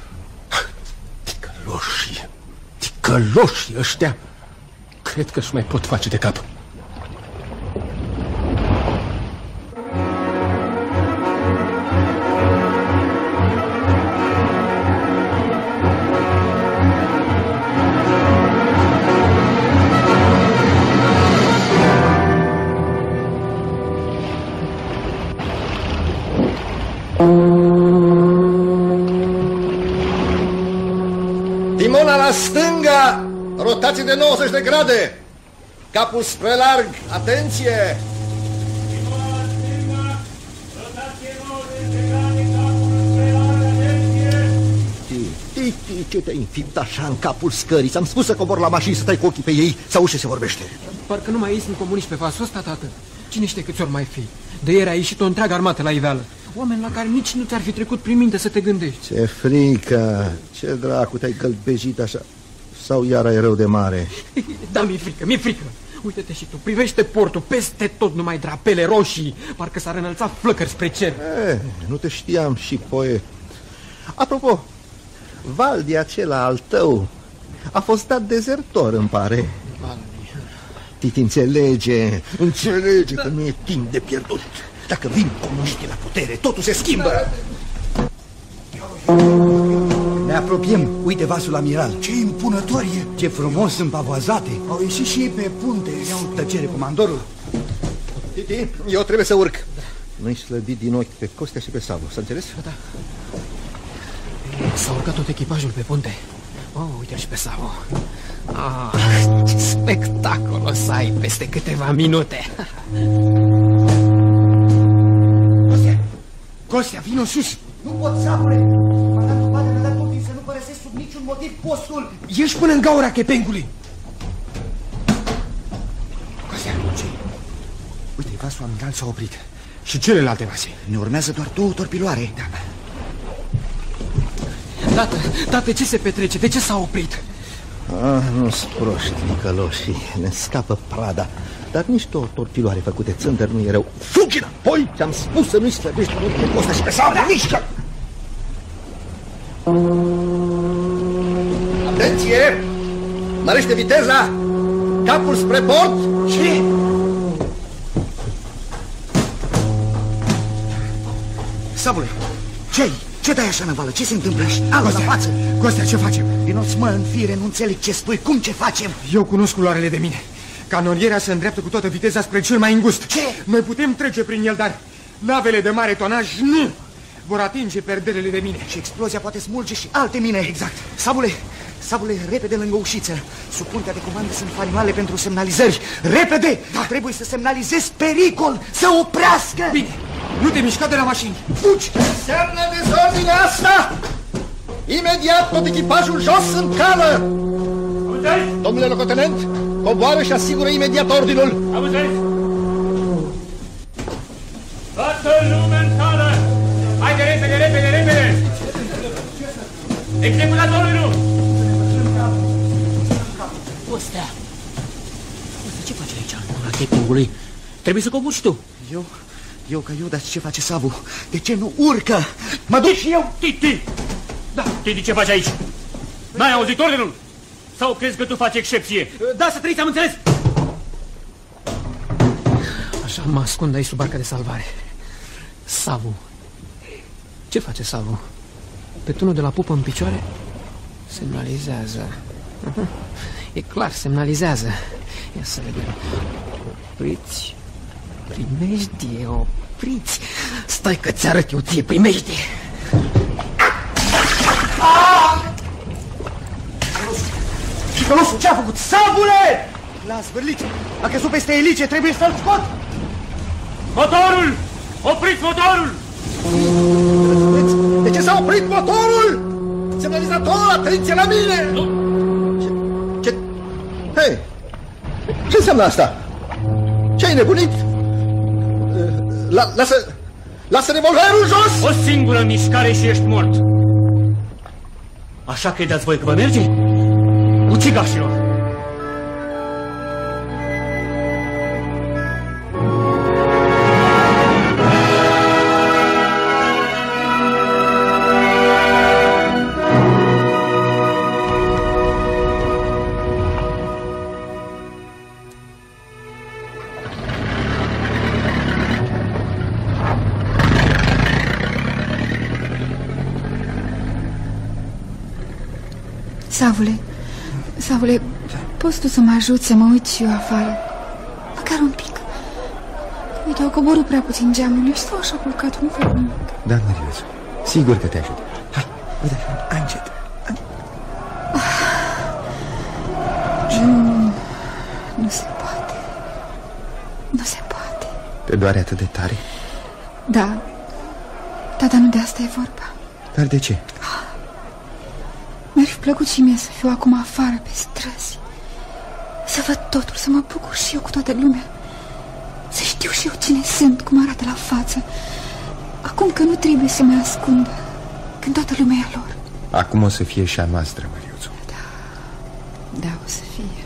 Ticăloșii ăștia cred că își mai pot face de cap. Timona la stânga, rotație de 90 de grade, capul spre larg, atenție! Titi, ce te-ai înfipt așa în capul scării? Ți-am spus să cobor la mașini, să stai cu ochii pe ei, să auzi ce se vorbește. Parcă nu mai ei sunt comuniști pe vasul ăsta, tată. Cine știe câți ori mai fi? De ieri a ieșit o întreagă armată la iveală. Oameni la care nici nu ți-ar fi trecut prin minte să te gândești. Ce frică! Ce dracu, te-ai gălbejit așa? Sau iar ai rău de mare? Da, mi-e frică. Uite-te și tu, privește portul, peste tot numai drapele roșii. Parcă s-ar înălța flăcări spre cer. Nu te știam și poet. Apropo, Valdi acela al tău a fost dat dezertor, îmi pare. Titi, înțelege că nu e timp de pierdut. Dacă vin comuniștii la putere, totul se schimbă. Ne apropiem. Uite vasul amiral. Ce impunătorie! Ce frumos sunt pavoazate. Au ieșit și ei pe punte. Iau tăcere, comandorul. Titi, eu trebuie să urc. Nu-i slăbi din ochi pe Costea și pe Savo, s-a înțeles? Da. S-a urcat tot echipajul pe punte. Uite și pe Savo. Ce spectacol o să ai peste câteva minute. Costea, vino sus. Nu pot, Savule. Comandantul Bade mi-a dat ordin să nu părăsesc sub niciun motiv postul. Ieși până în gaura chepengului. Costea, ce? Uite, vasul amiral s-a oprit. Și celelalte vase? Ne urmează doar 2 torpiloare. Da. Tată, ce se petrece? De ce s-a oprit? Nu-s proști, nicăloșii. Ne scapă prada. Dar nici 2 torpiloare făcute țândări nu e rău. Fugi înapoi! Ți-am spus să nu-i slăbești pe Costea și pe Savo. Mișcă! Atenție! Mărește viteza! Capul spre bord! Și... Savule, ce-ai? Ce dai așa năvală? Ce se întâmplă? Ală la față! Costea, ce facem? Vinoți, mă, în fire, nu înțeleg ce spui. Cum ce facem? Eu cunosc culoarele de mine. Canonierea se îndreaptă cu toată viteza spre cel mai îngust. Ce? Noi putem trece prin el, dar navele de mare tonaj nu vor atinge perderele de mine. Și explozia poate smulge și alte mine. Exact. Savule, repede lângă ușiță. Sub puntea de comandă sunt fanimale pentru semnalizări. Repede! Da. Trebuie să semnalizezi pericol, să oprească! Bine, nu te mișca de la mașini. Fugi! Semnă dezordinea asta! Imediat tot echipajul jos în cală! Domnule locotenent, coboară și asigură imediat ordinul. Auziți? Toată lumea în cală! Haide, repede, repede, repede! Executatorul! Costea, ce faci aici? La campingului? Trebuie să cobori și tu. Eu, dar ce face Savu? De ce nu urcă? Mă duc și eu! Titi! Da, Titi, ce faci aici? N-ai auzit ordinul? Sau crezi că tu faci excepție? Da, să trăiți, am înțeles! Așa mă ascund aici sub barca de salvare. Savu. Ce face Savu? Pe tunul de la pupă în picioare? Semnalizează. E clar, semnalizează. Ia să vedem. Opriți. Primejdie, opriți. Stai că ți-arăt eu ție, primejdie. Ticălosul, ce-a făcut? Savule! L-a zvârlit. A căzut peste elice, trebuie să-l scot. Motorul! Opriți motorul! De ce s-a oprit motorul? Semnalizator, atenție la mine! Ce? Hei! Ce înseamnă asta? Ce-ai nebunit? Lasă revolverul jos! O singură mișcare și ești mort. Așa credeți voi că vă merge? Ucigașilor! Savule, poți tu să mă ajuți să mă uit și eu afară? Măcar un pic. Uite, au coborât prea puțin geamul. Eu stau așa culcat, nu fac nimic. Da, Marius, sigur că te ajut. Hai, uite, hai încet. Nu se poate. Nu se poate. Te doare atât de tare? Da, dar nu de asta e vorba. Dar de ce? Mi-ar fi plăcut și mie să fiu acum afară pe străzi, să văd totul, să mă bucur și eu cu toată lumea, să știu și eu cine sunt, cum arată la față. Acum că nu trebuie să mă ascundă, când toată lumea e a lor. Acum o să fie și a noastră, Măriuțu. Da, o să fie.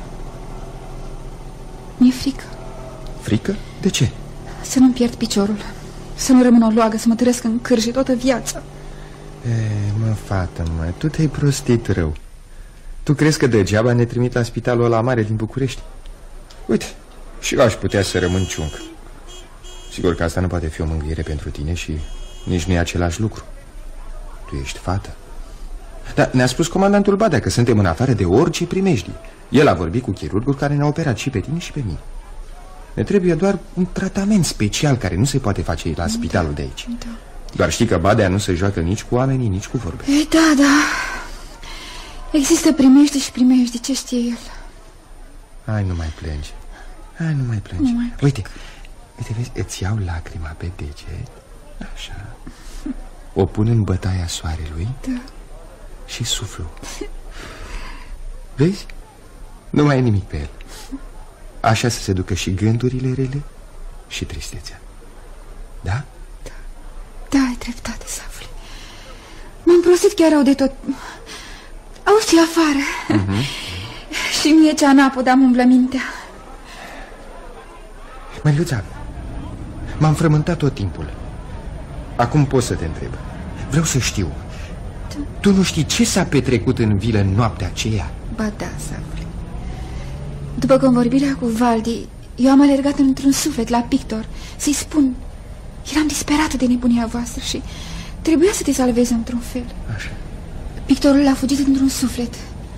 Mi-e frică. Frică? De ce? Să nu-mi pierd piciorul, să nu rămân o loagă, să mă târăsc în cârje toată viața. Mă, fată, mă, tu te-ai prostit rău. Tu crezi că degeaba ne trimit la spitalul ăla mare din București? Uite, și eu aș putea să rămân ciunc. Sigur că asta nu poate fi o mângâiere pentru tine și nici nu e același lucru. Tu ești fată. Dar ne-a spus comandantul Badea că suntem în afară de orice primejdii. El a vorbit cu chirurgul care ne-a operat și pe tine și pe mine. Ne trebuie doar un tratament special care nu se poate face la spitalul de aici. Da. Doar știi că Badea nu se joacă nici cu oamenii, nici cu vorbe. Da. Există primejde și primejde, ce știe el? Hai, nu mai plângi. Uite, vezi, îți iau lacrima pe deget. Așa. O pun în bătaia soarelui. Da. Și suflu. Vezi? Nu mai e nimic pe el. Așa să se ducă și gândurile rele și tristețea. Da? Da, ai dreptate, Savule. M-am prostit chiar rău de tot. Auzi afară. Și mie cea n-apă, dar mă umblă mintea. Măriuța, m-am frământat tot timpul. Acum pot să te întreb. Vreau să știu. Tu nu știi ce s-a petrecut în vilă în noaptea aceea? Ba da, Savule. După convorbirea cu Valdi, eu am alergat într-un suflet la pictor să-i spun. Eram disperată de nebunia voastră și Trebuia să te salvezi într-un fel. Așa. Pictorul a fugit într-un suflet.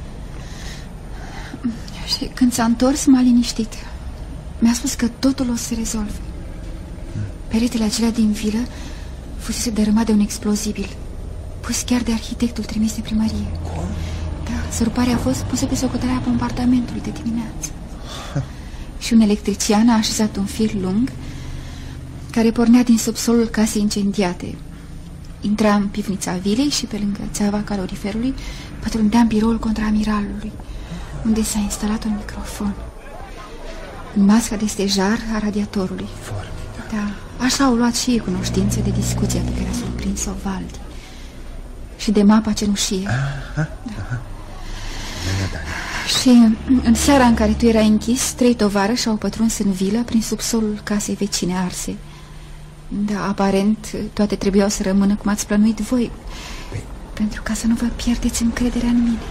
Și când s-a întors, m-a liniștit. Mi-a spus că totul o să se rezolve. Peretele acela din vilă fusese dărâmat de un explozibil, pus chiar de arhitectul trimis de primărie. Cum? Da, săruparea a fost pusă pe socoterea bombardamentului de dimineață. Și un electrician a așezat un fir lung care pornea din subsolul casei incendiate. Intra în pivnița vilei și pe lângă țeava caloriferului pătrundea în biroul contraamiralului, unde s-a instalat un microfon în masca de stejar a radiatorului. Da, așa au luat și ei cunoștință de discuția pe care a surprins-o Valdi și de mapa cenușie. Și în seara în care tu erai închis, 3 tovarăși au pătruns în vilă prin subsolul casei vecine arse. Da, aparent toate trebuiau să rămână cum ați plănuit voi, pentru ca să nu vă pierdeți încrederea în mine.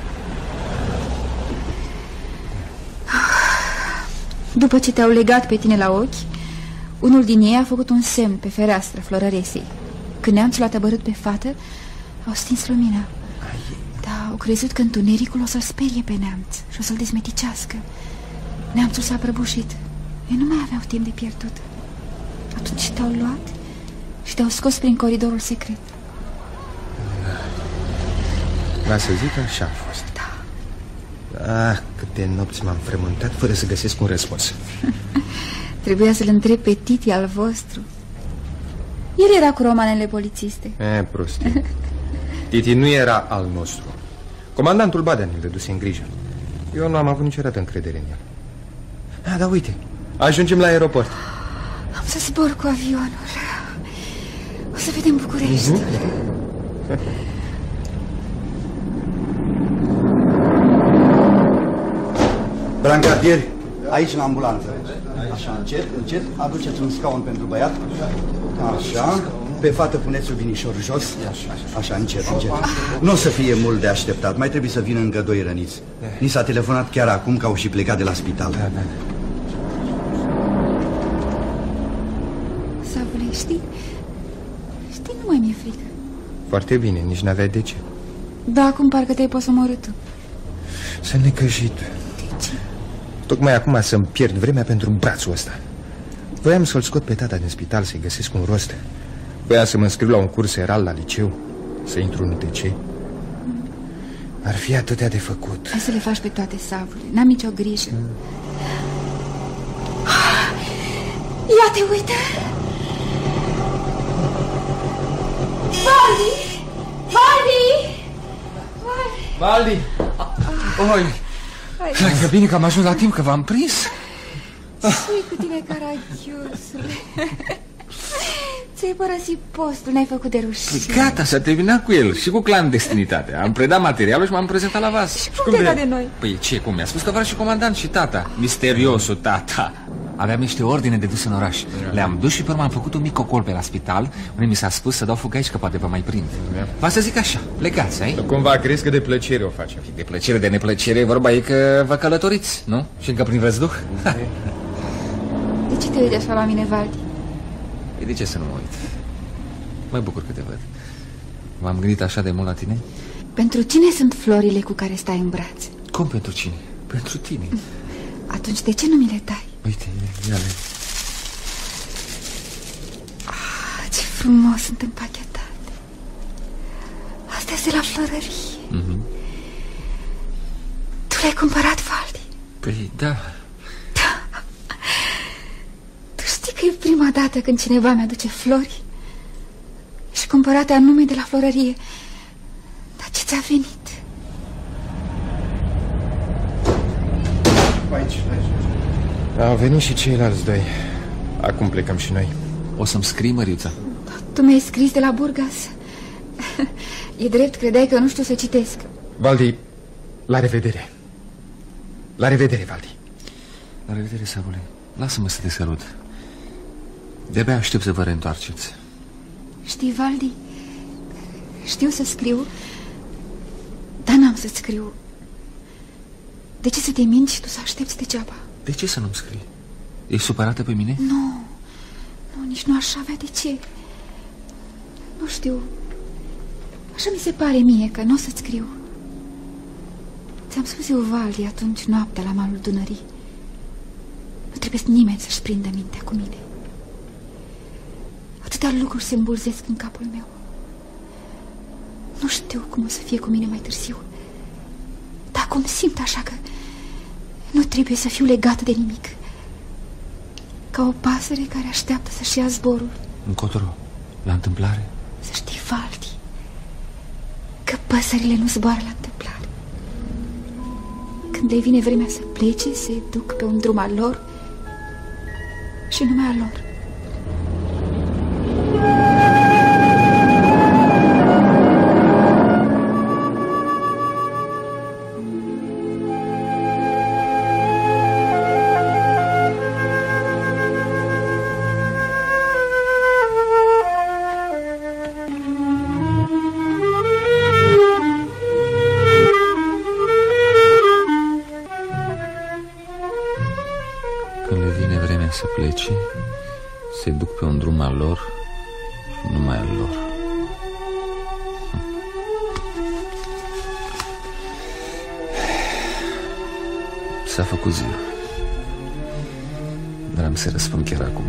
După ce te-au legat pe tine la ochi, unul din ei a făcut un semn pe fereastră florăresei. Când neamțul a tăbărât pe fată, au stins lumina. Da, au crezut că întunericul o să-l sperie pe neamț și o să-l dezmeticească. Neamțul s-a prăbușit. Ei nu mai aveau timp de pierdut. Atunci te-au luat și te-au scos prin coridorul secret. Va să zic, așa a fost. Ah, câte nopți m-am frământat fără să găsesc un răspuns. Trebuia să-l întreb pe Titi al vostru. El era cu romanele polițiste. Prostie. Titi nu era al nostru. Comandantul Badea ne-l dăduse în grijă. Eu nu am avut niciodată încredere în el. Dar uite, ajungem la aeroport. Am să zbor cu avionul. O să vedem Bucureștiul. Brancardieri, aici la ambulanță. Așa, încet, încet, aduceți un scaun pentru băiat. Așa, pe fată puneți un vinișor jos. Așa, încet, încet. Nu o să fie mult de așteptat, mai trebuie să vină încă 2 răniți. Ni s-a telefonat chiar acum că au și plecat de la spital. Savule, știi, nu mai mi-e frică. Foarte bine, nici n-avea de ce. Da, acum parcă te-ai posomorât tu. S-a necăjit. Tocmai acum să-mi pierd vremea pentru brațul ăsta. Voiam să-l scot pe tata din spital, să-i găsesc un rost. Voiam să mă înscriu la un curs eral la liceu, să intru în UTC. Ar fi atâtea de făcut. Hai să le faci pe toate, Savule, n-am nicio grijă. Ia te uită! Valdi! Valdi! Valdi! Oi! Că bine că am ajuns la timp, că v-am prins. Ce-i cu tine, caragiosule? Ți-ai părăsit postul, n-ai făcut de rușine. Gata, s-a terminat cu el și cu clandestinitatea. Am predat materialul și m-am prezentat la vas. Și cum te-ai dat de noi? Păi ce, cum? Mi-a spus că vreau și comandant și tata. Misteriosul tata. Aveam niște ordine de dus în oraș. Le-am dus și pe urmă am făcut un mic cocol pe la spital, unde mi s-a spus să dau fugă aici, că poate vă mai prind. Va să zic așa, plecați, ai? Cumva crezi că de plăcere o facem? De plăcere, de neplăcere, vorba e că vă călătoriți, nu? Și încă prin răzduh. De ce te uiți așa la mine, Valdi? Păi de ce să nu mă uit? Mă bucur că te văd. M-am gândit așa de mult la tine. Pentru cine sunt florile cu care stai în brațe? Cum pentru cine? Pentru tine. Atunci de ce nu mi le dai? Uite, ia-le. Ce frumos sunt împachetate. Astea sunt de la florărie. Tu le-ai cumpărat, Valdi? Păi da. Tu știi că e prima dată când cineva mi-aduce flori și cumpărate anume de la florărie. Dar ce ți-a venit? Aici. Au venit și ceilalți 2. Acum plecăm și noi. O să-mi scrii, Măriuța? Tu mi-ai scris de la Burgas. E drept, credeai că nu știu să citesc. Valdi, la revedere. La revedere, Valdi. La revedere, Savule. Lasă-mă să te sărut. De-abia aștept să vă reîntoarceți. Știi, Valdi, știu să scriu, dar n-am să-ți scriu. De ce să te minți și tu să aștepți degeaba? De ce să nu-mi scrii? Ești supărată pe mine? Nu, nici nu aș avea de ce. Nu știu, Așa mi se pare mie că nu o să-ți scriu. Ți-am spus eu, Valdi, atunci noaptea la malul Dunării. Nu trebuie nimeni să-și prindă mintea cu mine. Atâtea lucruri se îmbulzesc în capul meu. Nu știu cum o să fie cu mine mai târziu. Dar acum simt așa că nu trebuie să fiu legată de nimic. Ca o pasăre care așteaptă să-și ia zborul. Încotro, la întâmplare? Să știi, Valdi, că păsările nu zboară la întâmplare. Când le vine vremea să plece, se duc pe un drum al lor și numai al lor. Să plece, se duc pe un drum al lor și numai al lor. S-a făcut ziua, dar am să răspund chiar acum.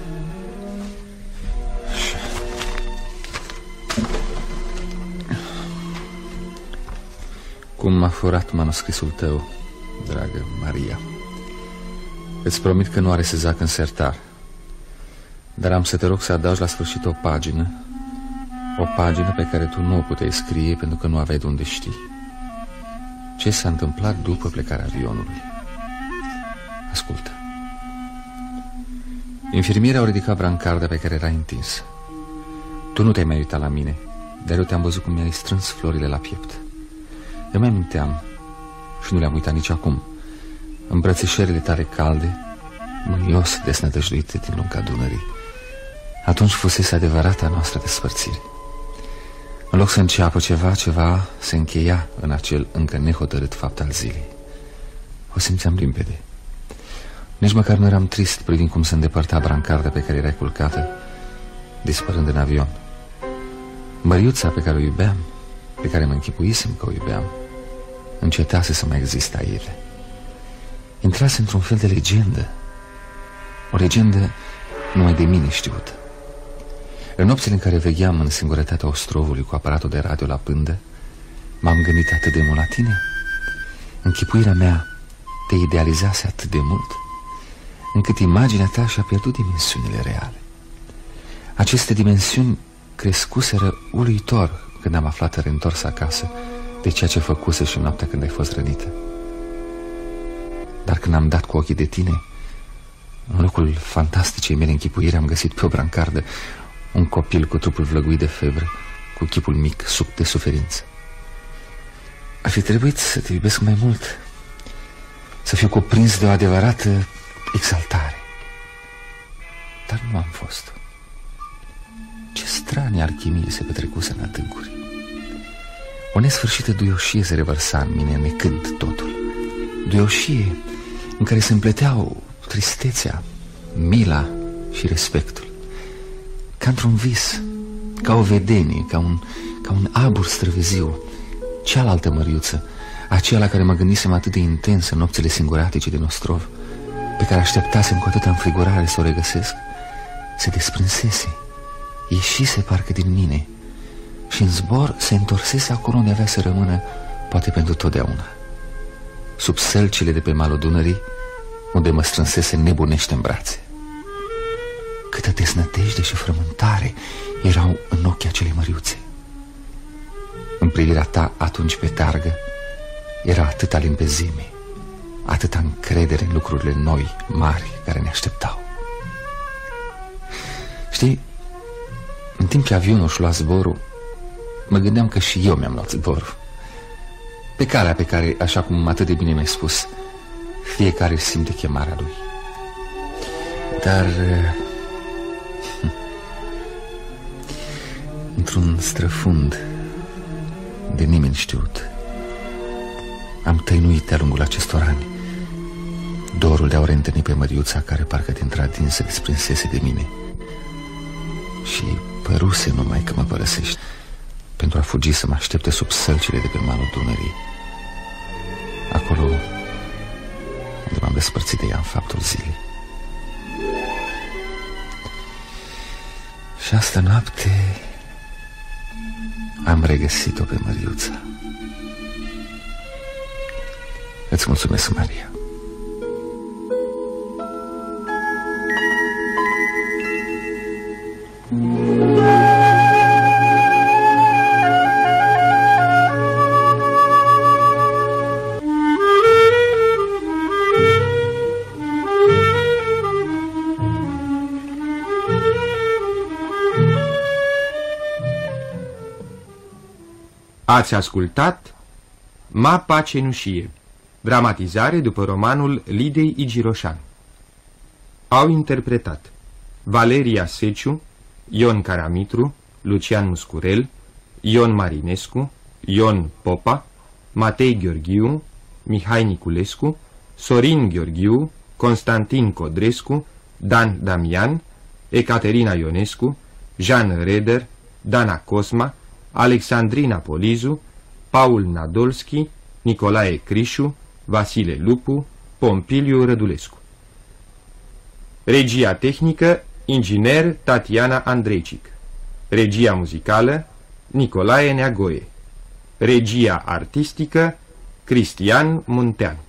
Cum m-a furat manuscrisul tău, dragă Maria. Îți promit că nu are să zac în sertar, dar am să te rog să adaugi la sfârșit o pagină pe care tu nu o puteai scrie pentru că nu aveai de unde știi. Ce s-a întâmplat după plecarea avionului? Ascultă. Infirmierii au ridicat brancarda pe care era întinsă. Tu nu te-ai mai uitat la mine, dar eu te-am văzut cum mi-ai strâns florile la piept. Eu mai minteam și nu le-am uitat nici acum. Îmbrățișările tale calde, mânios desnădăjduite din lunga Dunării. Atunci fusese adevărata noastră despărțire. În loc să înceapă ceva se încheia în acel încă nehotărât fapt al zilei. O simțeam limpede. Nici măcar nu eram trist privind cum se îndepărta brancarda pe care era culcată, dispărând în avion. Măriuța pe care o iubeam, pe care mă închipuisem că o iubeam, încetase să mai existe aiele. Intrase într-un fel de legendă. O legendă numai de mine știută. În nopțile în care vegheam în singurătatea ostrovului cu aparatul de radio la pândă, m-am gândit atât de mult la tine. Închipuirea mea te idealizase atât de mult, încât imaginea ta și-a pierdut dimensiunile reale. Aceste dimensiuni crescuseră uluitor când am aflat reîntors acasă de ceea ce făcuse și noaptea când ai fost rănită. Dar când am dat cu ochii de tine, în locul fantasticei mele închipuiri, am găsit pe o brancardă un copil cu trupul vlăguit de febră, cu chipul mic, suc de suferință. Ar fi trebuit să te iubesc mai mult, să fiu cuprins de o adevărată exaltare. Dar nu am fost. Ce stranie alchimie se petrecuse în adâncuri. O nesfârșită duioșie se revărsa în mine, necând totul. Duioșie în care se împleteau tristețea, mila și respectul. Ca într-un vis, ca o vedenie, ca un abur străveziu. Cealaltă măriuță, aceea la care mă gândisem atât de intens în nopțile singuratice din ostrov, pe care așteptasem cu atâta înfrigurare să o regăsesc, se desprinsese, ieșise parcă din mine și în zbor se întorsese acolo unde avea să rămână, poate pentru totdeauna, sub sălcile de pe malul Dunării, unde mă strânsese nebunește în brațe. Câtă desnădejde și frământare erau în ochii acelei măriuțe. În privirea ta atunci pe targă era atâta limpezime, atâta încredere în lucrurile noi, mari, care ne așteptau. Știi, în timp ce avionul își lua zborul, mă gândeam că și eu mi-am luat zborul. Pe calea pe care, așa cum atât de bine mi-ai spus, fiecare simte chemarea lui. Dar într-un străfund de nimeni știut, am tăinuit de-a lungul acestor ani dorul de a o reîntâlni pe măriuța care parcă dintr-adins se desprinsese de mine și păruse numai că mă părăsești. pentru a fugi să mă aștepte sub sălcile de pe malul Dunării, acolo unde m-am despărțit de ea în faptul zilei. Și astă noapte am regăsit-o pe Măriuța. Îți mulțumesc, Maria. Ați ascultat Mapa cenușie, dramatizare după romanul Lidei Igiroșan. Au interpretat Valeria Seciu, Ion Caramitru, Lucian Muscurel, Ion Marinescu, Ion Popa, Matei Gheorghiu, Mihai Niculescu, Sorin Gheorghiu, Constantin Codrescu, Dan Damian, Ecaterina Ionescu, Jean Reder, Dana Cosma, Alexandrina Polizu, Paul Nadolski, Nicolae Crișu, Vasile Lupu, Pompiliu Rădulescu. Regia tehnică, inginer Tatiana Andrejcic. Regia muzicală, Nicolae Neagoe. Regia artistică, Cristian Muntean.